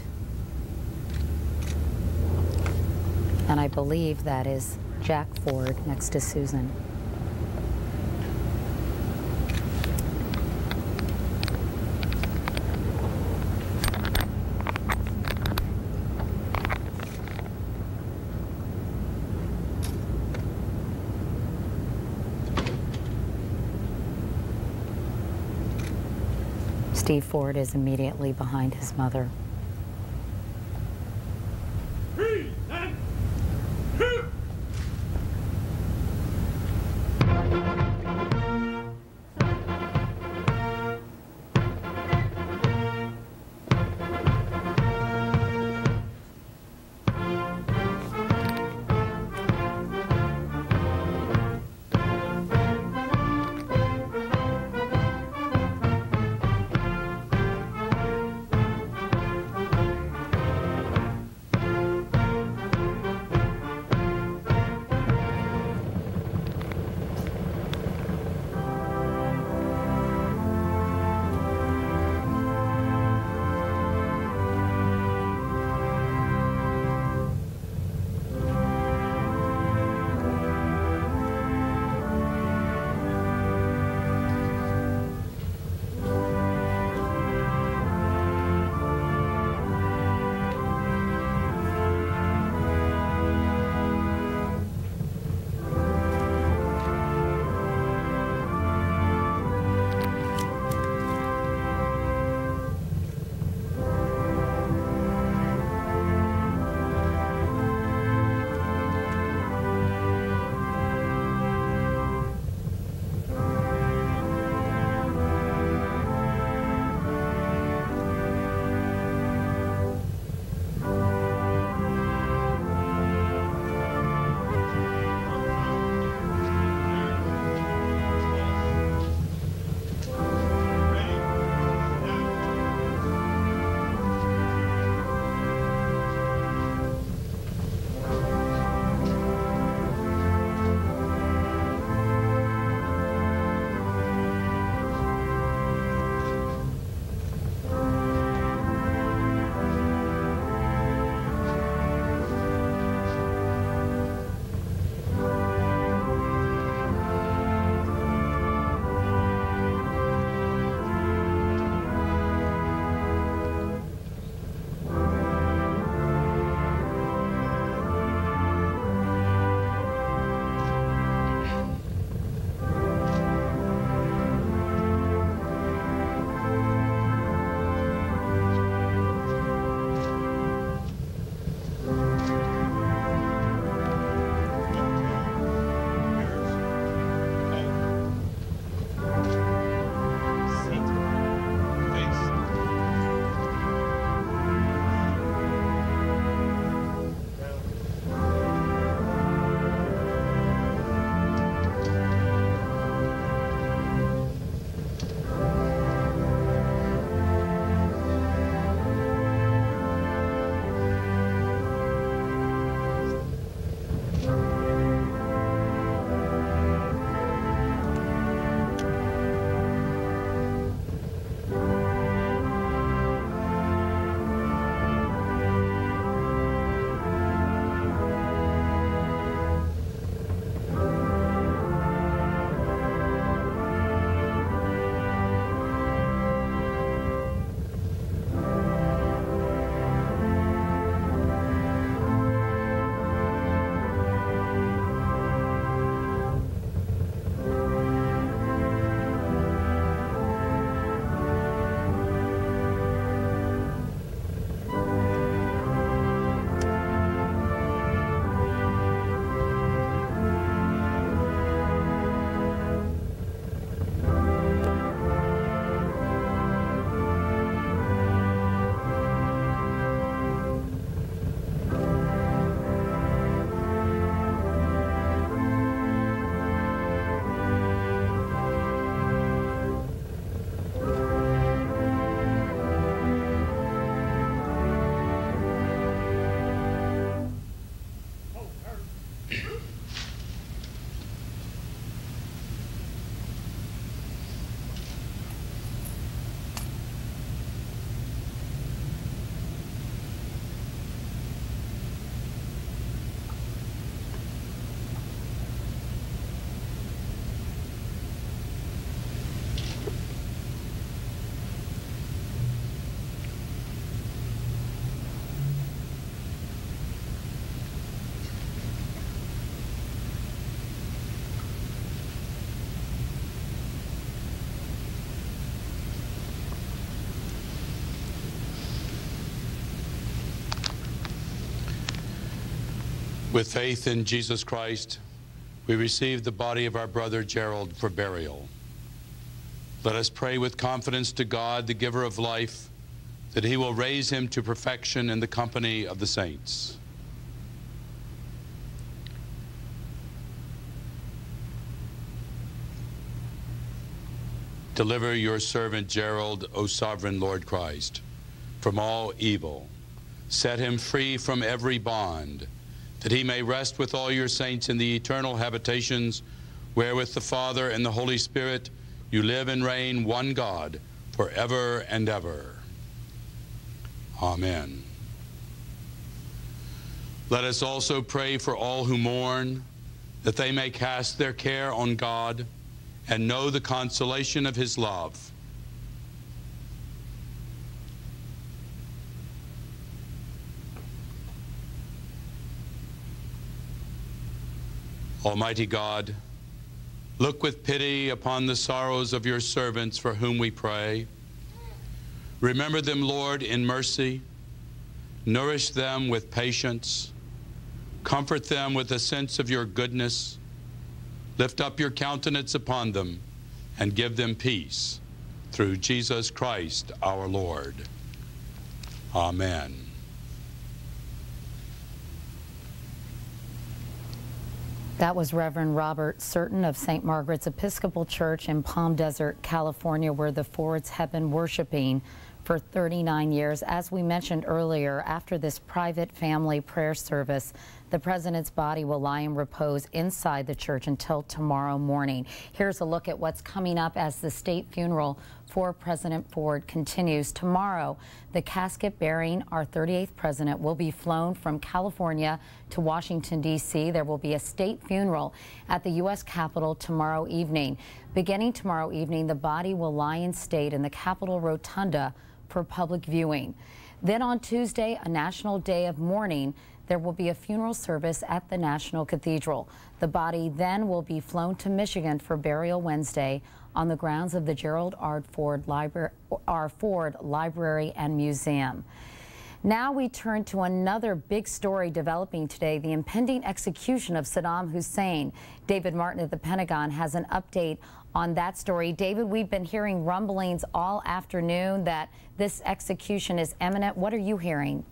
And I believe that is Jack Ford next to Susan. Steve Ford is immediately behind his mother. With faith in Jesus Christ, we receive the body of our brother Gerald for burial. Let us pray with confidence to God, the giver of life, that he will raise him to perfection in the company of the saints. Deliver your servant Gerald, O sovereign Lord Christ, from all evil. Set him free from every bond, that he may rest with all your saints in the eternal habitations, where with the Father and the Holy Spirit you live and reign, one God, forever and ever. Amen. Let us also pray for all who mourn, that they may cast their care on God and know the consolation of his love. Almighty God, look with pity upon the sorrows of your servants for whom we pray. Remember them, Lord, in mercy. Nourish them with patience. Comfort them with a sense of your goodness. Lift up your countenance upon them and give them peace. Through Jesus Christ our Lord. Amen. That was Reverend Robert Certain of St. Margaret's Episcopal Church in Palm Desert, California, where the Fords have been worshiping for 39 years. As we mentioned earlier, after this private family prayer service, the president's body will lie in repose inside the church until tomorrow morning. Here's a look at what's coming up as the state funeral for President Ford continues. Tomorrow, the casket bearing our 38th president will be flown from California to Washington, D.C. There will be a state funeral at the U.S. Capitol tomorrow evening. Beginning tomorrow evening, the body will lie in state in the Capitol Rotunda for public viewing. Then on Tuesday, a national day of mourning, there will be a funeral service at the National Cathedral. The body then will be flown to Michigan for burial Wednesday on the grounds of the Gerald R. Ford Library and Museum. Now we turn to another big story developing today, the impending execution of Saddam Hussein. David Martin at the Pentagon has an update on that story. David, we've been hearing rumblings all afternoon that this execution is imminent. What are you hearing?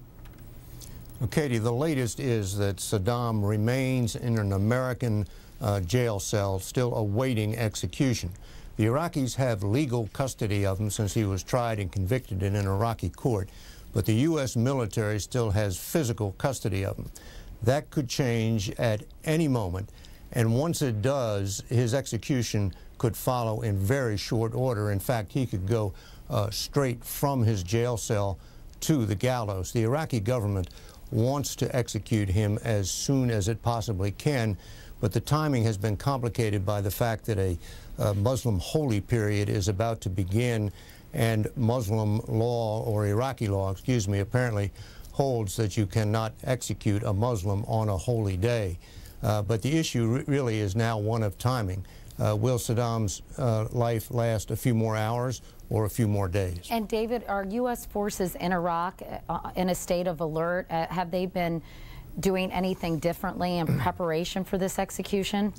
Well, Katie, the latest is that Saddam remains in an American jail cell, still awaiting execution. The Iraqis have legal custody of him since he was tried and convicted in an Iraqi court, but the U.S. military still has physical custody of him. That could change at any moment, and once it does, his execution could follow in very short order. In fact, he could go straight from his jail cell to the gallows. The Iraqi government wants to execute him as soon as it possibly can, but the timing has been complicated by the fact that a Muslim holy period is about to begin, and Muslim law, or Iraqi law, excuse me, apparently holds that you cannot execute a Muslim on a holy day. But the issue really is now one of timing. Will Saddam's life last a few more hours or a few more days? And David, are U.S. forces in Iraq in a state of alert? Have they been doing anything differently in preparation for this execution?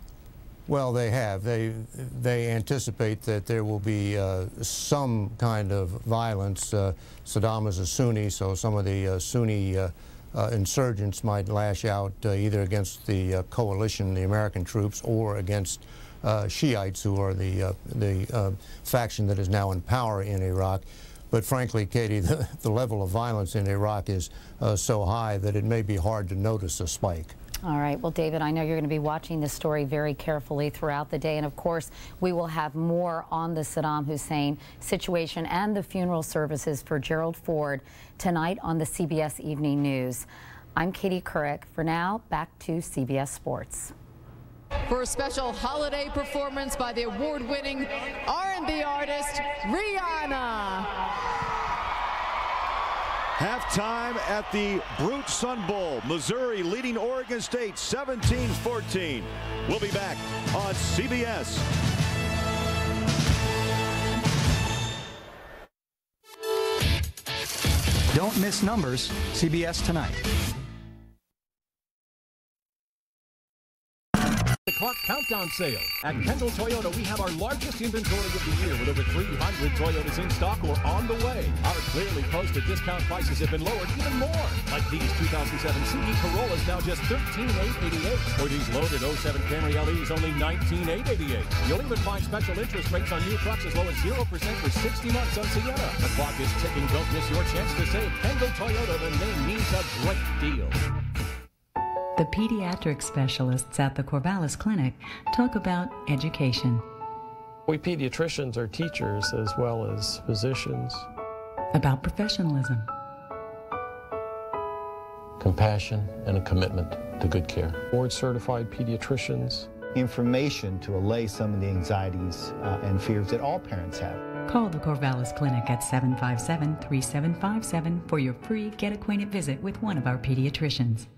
Well, they have. They anticipate that there will be some kind of violence. Saddam is a Sunni, so some of the Sunni insurgents might lash out either against the coalition, the American troops, or against Shiites, who are the faction that is now in power in Iraq. But frankly, Katie, the level of violence in Iraq is so high that it may be hard to notice a spike. All right. Well, David, I know you're going to be watching this story very carefully throughout the day. And of course, we will have more on the Saddam Hussein situation and the funeral services for Gerald Ford tonight on the CBS Evening News. I'm Katie Couric. For now, back to CBS Sports. For a special holiday performance by the award-winning R&B artist Rihanna. Halftime at the Brut Sun Bowl. Missouri leading Oregon State 17-14. We'll be back on CBS. Don't miss Numbers, CBS Tonight. o'clock countdown sale. At Kendall Toyota, we have our largest inventory of the year with over 300 Toyotas in stock or on the way. Our clearly posted discount prices have been lowered even more. Like these 2007 CE Corollas, now just $13,888. Or these loaded 07 Camry LEs, only $19,888. You'll even find special interest rates on new trucks as low as 0% for 60 months on Sienna. The clock is ticking. Don't miss your chance to save. Kendall Toyota, the name means a great deal. The pediatric specialists at the Corvallis Clinic talk about education. We pediatricians are teachers as well as physicians. About professionalism. Compassion and a commitment to good care. Board-certified pediatricians. Information to allay some of the anxieties and fears that all parents have. Call the Corvallis Clinic at 757-3757 for your free get-acquainted visit with one of our pediatricians.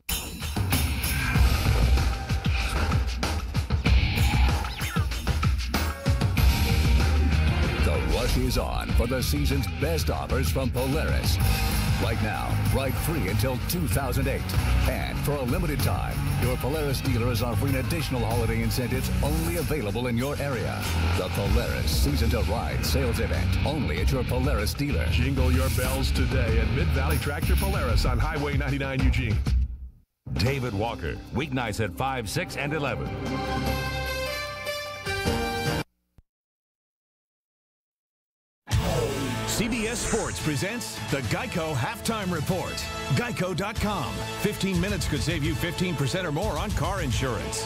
The rush is on for the season's best offers from Polaris. Right now, ride free until 2008. And for a limited time, your Polaris dealer is offering additional holiday incentives only available in your area. The Polaris Season to Ride sales event, only at your Polaris dealer. Jingle your bells today at Mid-Valley Tractor Polaris on Highway 99 Eugene. David Walker, weeknights at 5, 6, and 11. CBS Sports presents the Geico Halftime Report. Geico.com. 15 minutes could save you 15% or more on car insurance.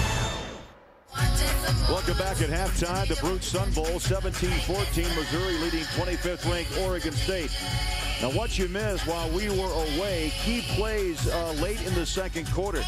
Welcome back at halftime. The Brut Sun Bowl, 17-14. Missouri leading 25th ranked Oregon State. Now, what you missed while we were away, key plays late in the second quarter.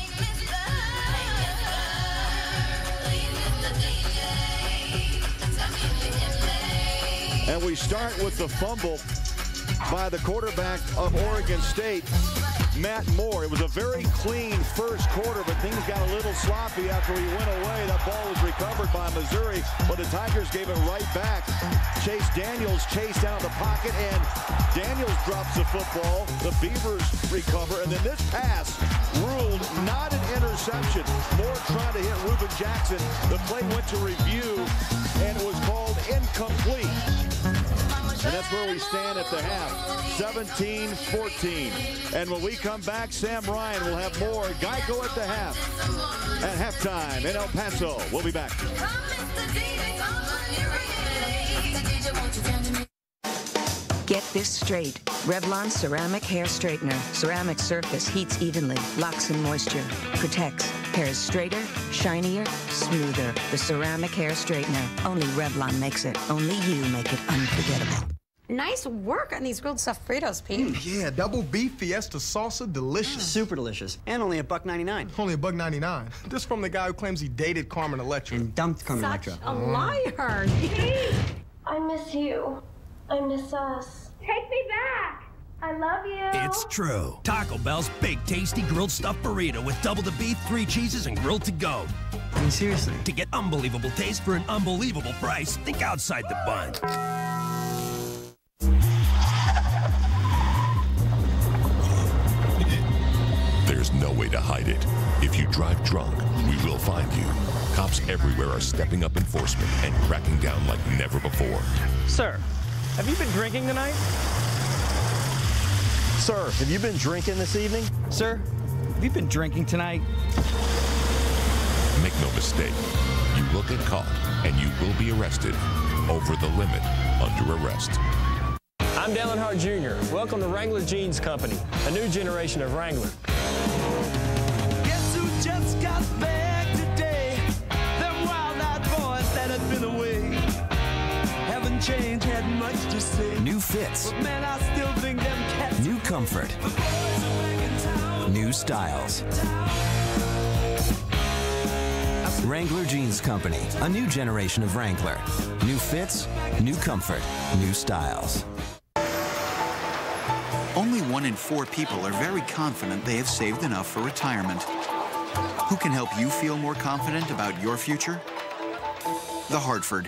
And we start with the fumble by the quarterback of Oregon State, Matt Moore. It was a very clean first quarter, but things got a little sloppy after he went away. That ball was recovered by Missouri, but the Tigers gave it right back. Chase Daniels chased out of the pocket, and Daniels drops the football. The Beavers recover, and then this pass ruled not an interception. Moore trying to hit Reuben Jackson. The play went to review, and it was called incomplete. And that's where we stand at the half, 17-14. And when we come back, Sam Ryan will have more Geico at the half. At halftime in El Paso. We'll be back. Get this straight. Revlon Ceramic Hair Straightener. Ceramic surface heats evenly, locks in moisture, protects. Hair is straighter, shinier, smoother. The Ceramic Hair Straightener. Only Revlon makes it. Only you make it unforgettable. Nice work on these grilled stuffed Fritos, Pete. Yeah, double beef fiesta salsa, delicious. Super delicious. And only $1.99. Only $1.99. This from the guy who claims he dated Carmen Electra. And dumped Carmen Electra. A liar. I miss you. I miss us. Take me back. I love you. It's true. Taco Bell's big, tasty grilled stuffed burrito with double the beef, 3 cheeses, and grilled to go. I mean, seriously. To get unbelievable taste for an unbelievable price, think outside the bun. There's no way to hide it. If you drive drunk, we will find you. Cops everywhere are stepping up enforcement and cracking down like never before. Sir, have you been drinking tonight? Sir, have you been drinking this evening? Sir, have you been drinking tonight? Make no mistake, you will get caught and you will be arrested. Over the limit, under arrest. I'm Dallin Hart Jr. Welcome to Wrangler Jeans Company, a new generation of Wrangler. Guess who just got back today? Them wild-eyed boys that had been away. Haven't changed, had much to say. New fits. But man, I still think them cats. New comfort. New styles. Wrangler Jeans Company, a new generation of Wrangler. New fits, new comfort, new styles. Only 1 in 4 people are very confident they have saved enough for retirement. Who can help you feel more confident about your future? The Hartford.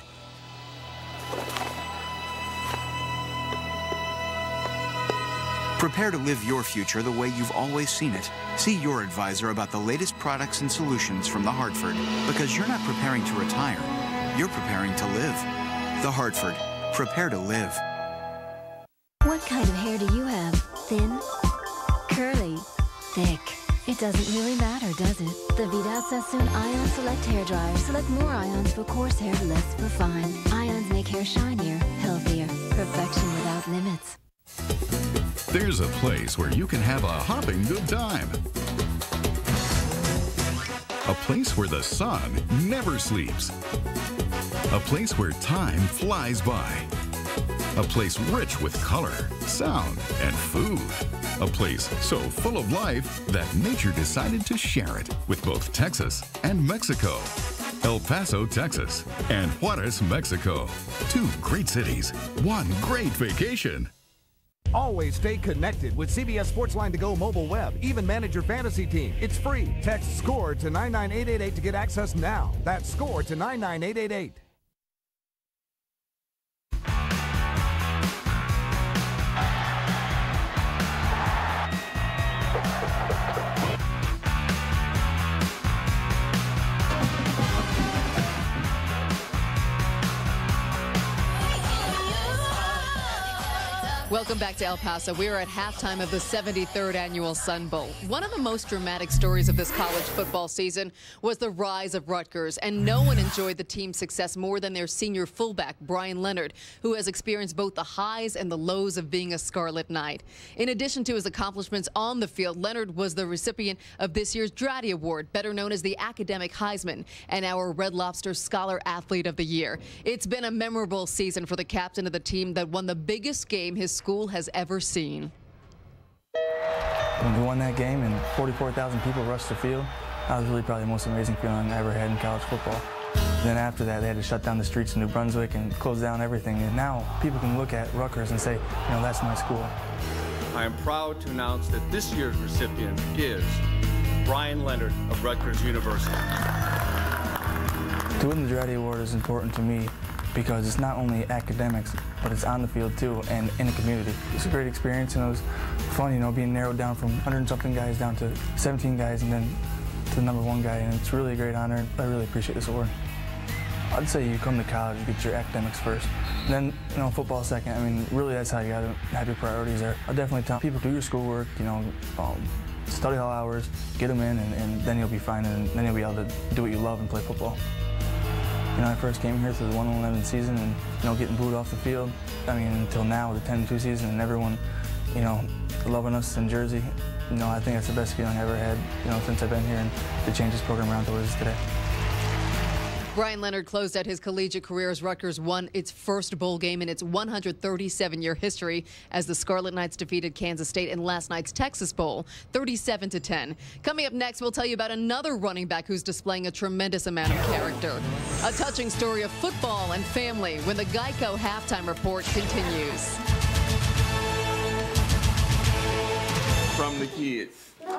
Prepare to live your future the way you've always seen it. See your advisor about the latest products and solutions from The Hartford, because you're not preparing to retire, you're preparing to live. The Hartford. Prepare to live. What kind of hair do you have? Thin? Curly? Thick? It doesn't really matter, does it? The Vidal Sassoon Ion Select Hair Dryer. Select more ions for coarse hair, less for fine. Ions make hair shinier, healthier. Perfection without limits. There's a place where you can have a hopping good time. A place where the sun never sleeps. A place where time flies by. A place rich with color, sound, and food. A place so full of life that nature decided to share it with both Texas and Mexico. El Paso, Texas, and Juarez, Mexico. Two great cities, one great vacation. Always stay connected with CBS Sportsline to Go mobile web. Even manage your fantasy team. It's free. Text SCORE to 99888 to get access now. That's SCORE to 99888. Welcome back to El Paso. We are at halftime of the 73rd Annual Sun Bowl. One of the most dramatic stories of this college football season was the rise of Rutgers, and no one enjoyed the team's success more than their senior fullback, Brian Leonard, who has experienced both the highs and the lows of being a Scarlet Knight. In addition to his accomplishments on the field, Leonard was the recipient of this year's Dratty Award, better known as the Academic Heisman, and our Red Lobster Scholar Athlete of the Year. It's been a memorable season for the captain of the team that won the biggest game his school has ever seen. When we won that game and 44,000 people rushed the field, that was really probably the most amazing feeling I ever had in college football. And then after that, they had to shut down the streets in New Brunswick and close down everything. And now people can look at Rutgers and say, you know, that's my school. I am proud to announce that this year's recipient is Brian Leonard of Rutgers University. To win the Dratty Award is important to me because it's not only academics, but it's on the field too and in the community. It's a great experience, and it was fun, you know, being narrowed down from 100-something guys down to 17 guys and then to the #1 guy, and it's really a great honor. I really appreciate this award. I'd say you come to college, you get your academics first, and then, you know, football second. I mean, really that's how you gotta have your priorities there. I'll definitely tell people, do your schoolwork, you know, study all hours, get them in, and then you'll be fine, and then you'll be able to do what you love and play football. You know, I first came here through the 1-11 season and, you know, getting booed off the field. I mean, until now with the 10-2 season and everyone, you know, loving us in Jersey. You know, I think that's the best feeling I ever had, you know, since I've been here, and to change this program around to what it is today. Brian Leonard closed out his collegiate career as Rutgers won its first bowl game in its 137-year history as the Scarlet Knights defeated Kansas State in last night's Texas Bowl, 37-10. Coming up next, we'll tell you about another running back who's displaying a tremendous amount of character. A touching story of football and family when the Geico Halftime Report continues. From the kids.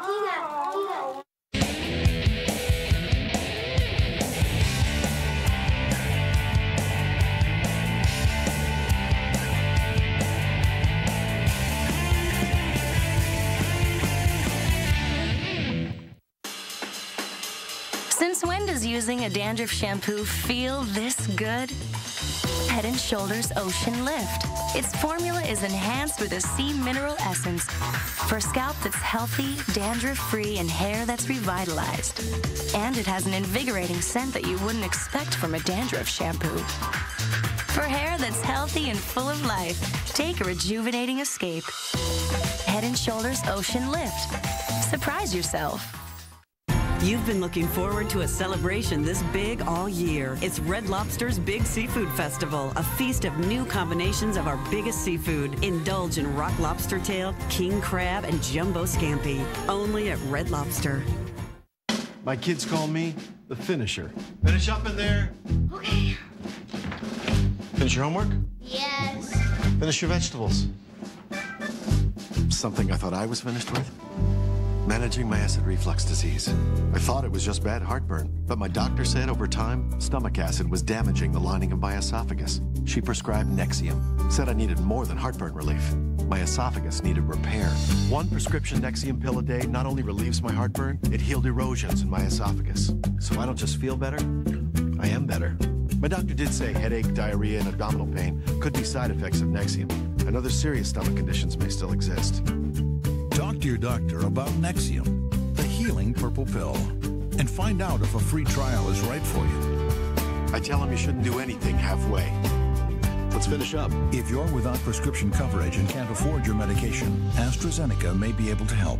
Since when does using a dandruff shampoo feel this good? Head & Shoulders Ocean Lift. Its formula is enhanced with a sea mineral essence for scalp that's healthy, dandruff-free, and hair that's revitalized. And it has an invigorating scent that you wouldn't expect from a dandruff shampoo. For hair that's healthy and full of life, take a rejuvenating escape. Head & Shoulders Ocean Lift. Surprise yourself. You've been looking forward to a celebration this big all year. It's Red Lobster's Big Seafood Festival, a feast of new combinations of our biggest seafood. Indulge in rock lobster tail, king crab, and jumbo scampi. Only at Red Lobster. My kids call me the finisher. Finish up in there. Okay. Finish your homework? Yes. Finish your vegetables. Something I thought I was finished with. Managing my acid reflux disease. I thought it was just bad heartburn, but my doctor said over time, stomach acid was damaging the lining of my esophagus. She prescribed Nexium, said I needed more than heartburn relief. My esophagus needed repair. One prescription Nexium pill a day not only relieves my heartburn, it healed erosions in my esophagus. So I don't just feel better, I am better. My doctor did say headache, diarrhea, and abdominal pain could be side effects of Nexium, and other serious stomach conditions may still exist. Talk to your doctor about Nexium, the healing purple pill, and find out if a free trial is right for you. I tell him you shouldn't do anything halfway. Let's finish up. If you're without prescription coverage and can't afford your medication, AstraZeneca may be able to help.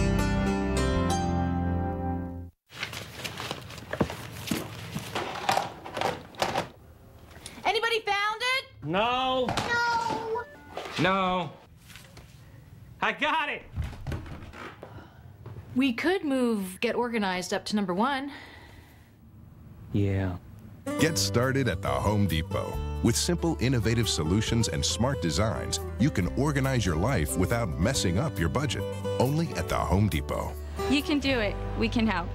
Anybody found it? No. No. No. I got it. We could move Get Organized up to #1. Yeah. Get started at the Home Depot. With simple, innovative solutions and smart designs, you can organize your life without messing up your budget. Only at the Home Depot. You can do it. We can help.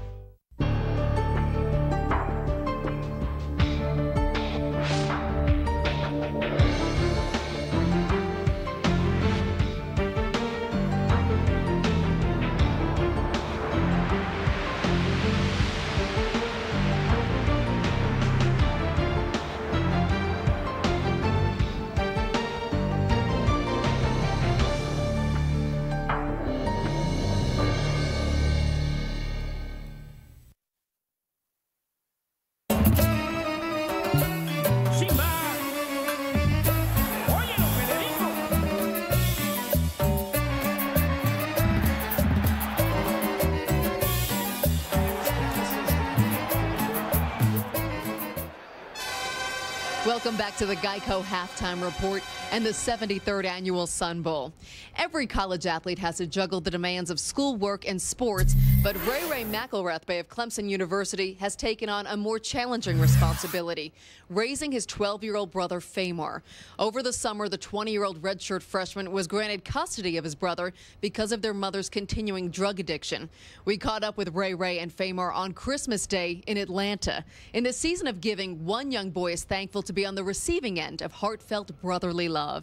Welcome back to the Geico Halftime Report and the 73rd Annual Sun Bowl. Every college athlete has to juggle the demands of schoolwork and sports, but Ray McElrathbey of Clemson University has taken on a more challenging responsibility, raising his 12-year-old brother Famar. Over the summer, the 20-year-old redshirt freshman was granted custody of his brother because of their mother's continuing drug addiction. We caught up with Ray and Famar on Christmas Day in Atlanta. In the season of giving, one young boy is thankful to be on the receiving end of heartfelt brotherly love.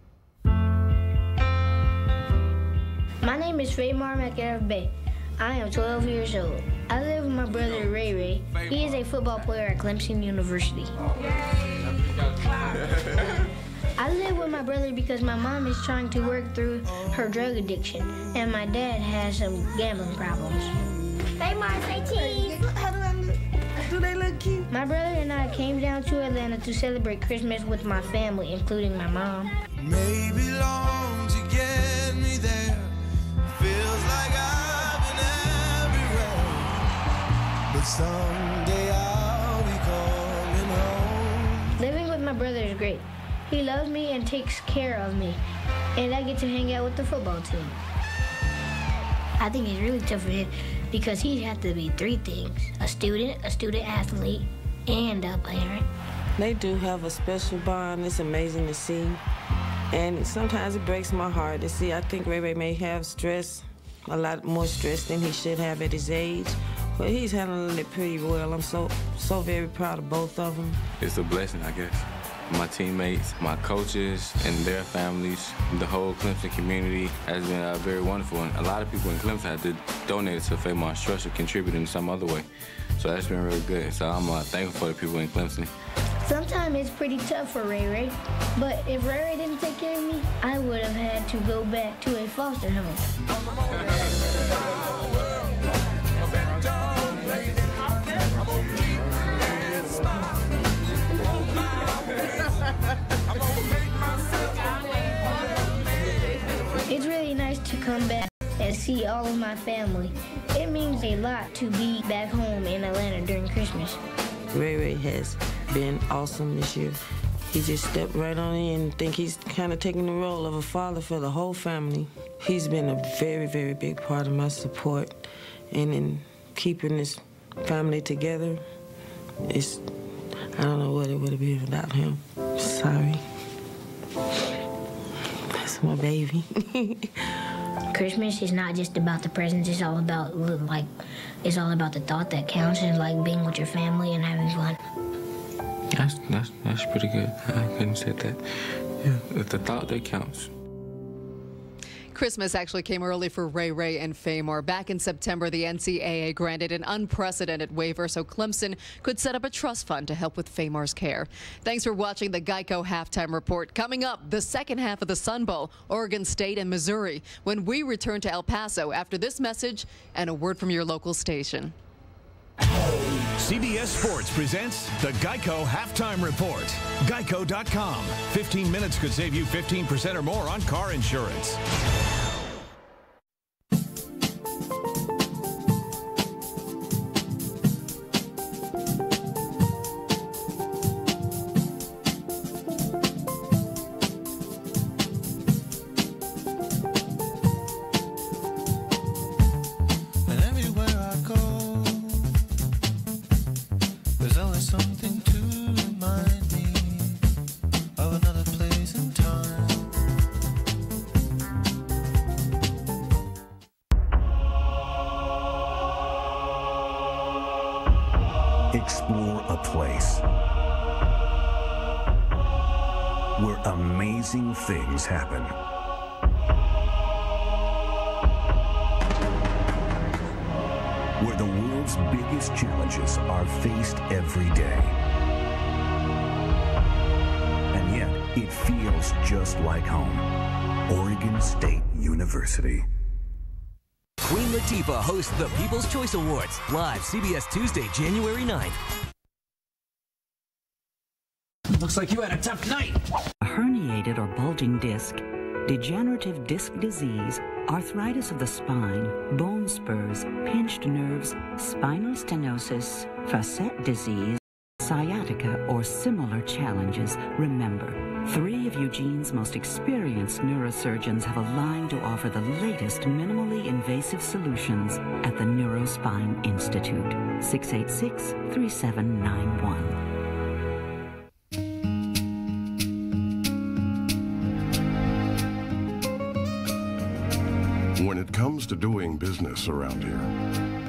My name is Famar McElrathbey. I am 12 years old. I live with my brother Ray. He is a football player at Clemson University. I live with my brother because my mom is trying to work through her drug addiction, and my dad has some gambling problems. Famar, say cheese. Do they look cute? My brother and I came down to Atlanta to celebrate Christmas with my family, including my mom. Maybe long to get me there. Feels like I've been everywhere. But someday I'll be coming home. Living with my brother is great. He loves me and takes care of me. And I get to hang out with the football team. I think it's really tough for him because he has to be 3 things: a student athlete, and a parent. They do have a special bond. It's amazing to see. And sometimes it breaks my heart to see. I think Ray may have stress, a lot more stress than he should have at his age. But he's handling it pretty well. I'm so very proud of both of them. It's a blessing, I guess. My teammates, my coaches, and their families, the whole Clemson community has been very wonderful. And a lot of people in Clemson had to donate to Famar's trust or contribute in some other way. So that's been really good. So I'm thankful for the people in Clemson. Sometimes it's pretty tough for Ray, but if Ray didn't take care of me, I would have had to go back to a foster home. It's really nice to come back and see all of my family. It means a lot to be back home in Atlanta during Christmas. Ray has been awesome this year. He just stepped right on in and think he's kind of taking the role of a father for the whole family. He's been a very, very big part of my support and in keeping this family together. I don't know what it would have been without him. Sorry. That's my baby. Christmas is not just about the presents. It's all about the thought that counts, and like being with your family and having fun. That's pretty good. I couldn't say that. Yeah, it's the thought that counts. Christmas actually came early for Ray Ray and Famar. Back in September, the NCAA granted an unprecedented waiver so Clemson could set up a trust fund to help with Famar's care. Thanks for watching the Geico Halftime Report. Coming up, the second half of the Sun Bowl, Oregon State and Missouri, when we return to El Paso after this message and a word from your local station. CBS Sports presents the Geico Halftime Report. Geico.com. 15 minutes could save you 15% or more on car insurance. Explore a place where amazing things happen. Where the world's biggest challenges are faced every day. And yet, it feels just like home. Oregon State University. Queen Latifah hosts the People's Choice Awards, live CBS Tuesday, January 9th. Looks like you had a tough night. A herniated or bulging disc, degenerative disc disease, arthritis of the spine, bone spurs, pinched nerves, spinal stenosis, facet disease, sciatica, or similar challenges. Remember, 3 of Eugene's most experienced neurosurgeons have aligned to offer the latest minimally invasive solutions at the Neurospine Institute. 686-3791. When it comes to doing business around here,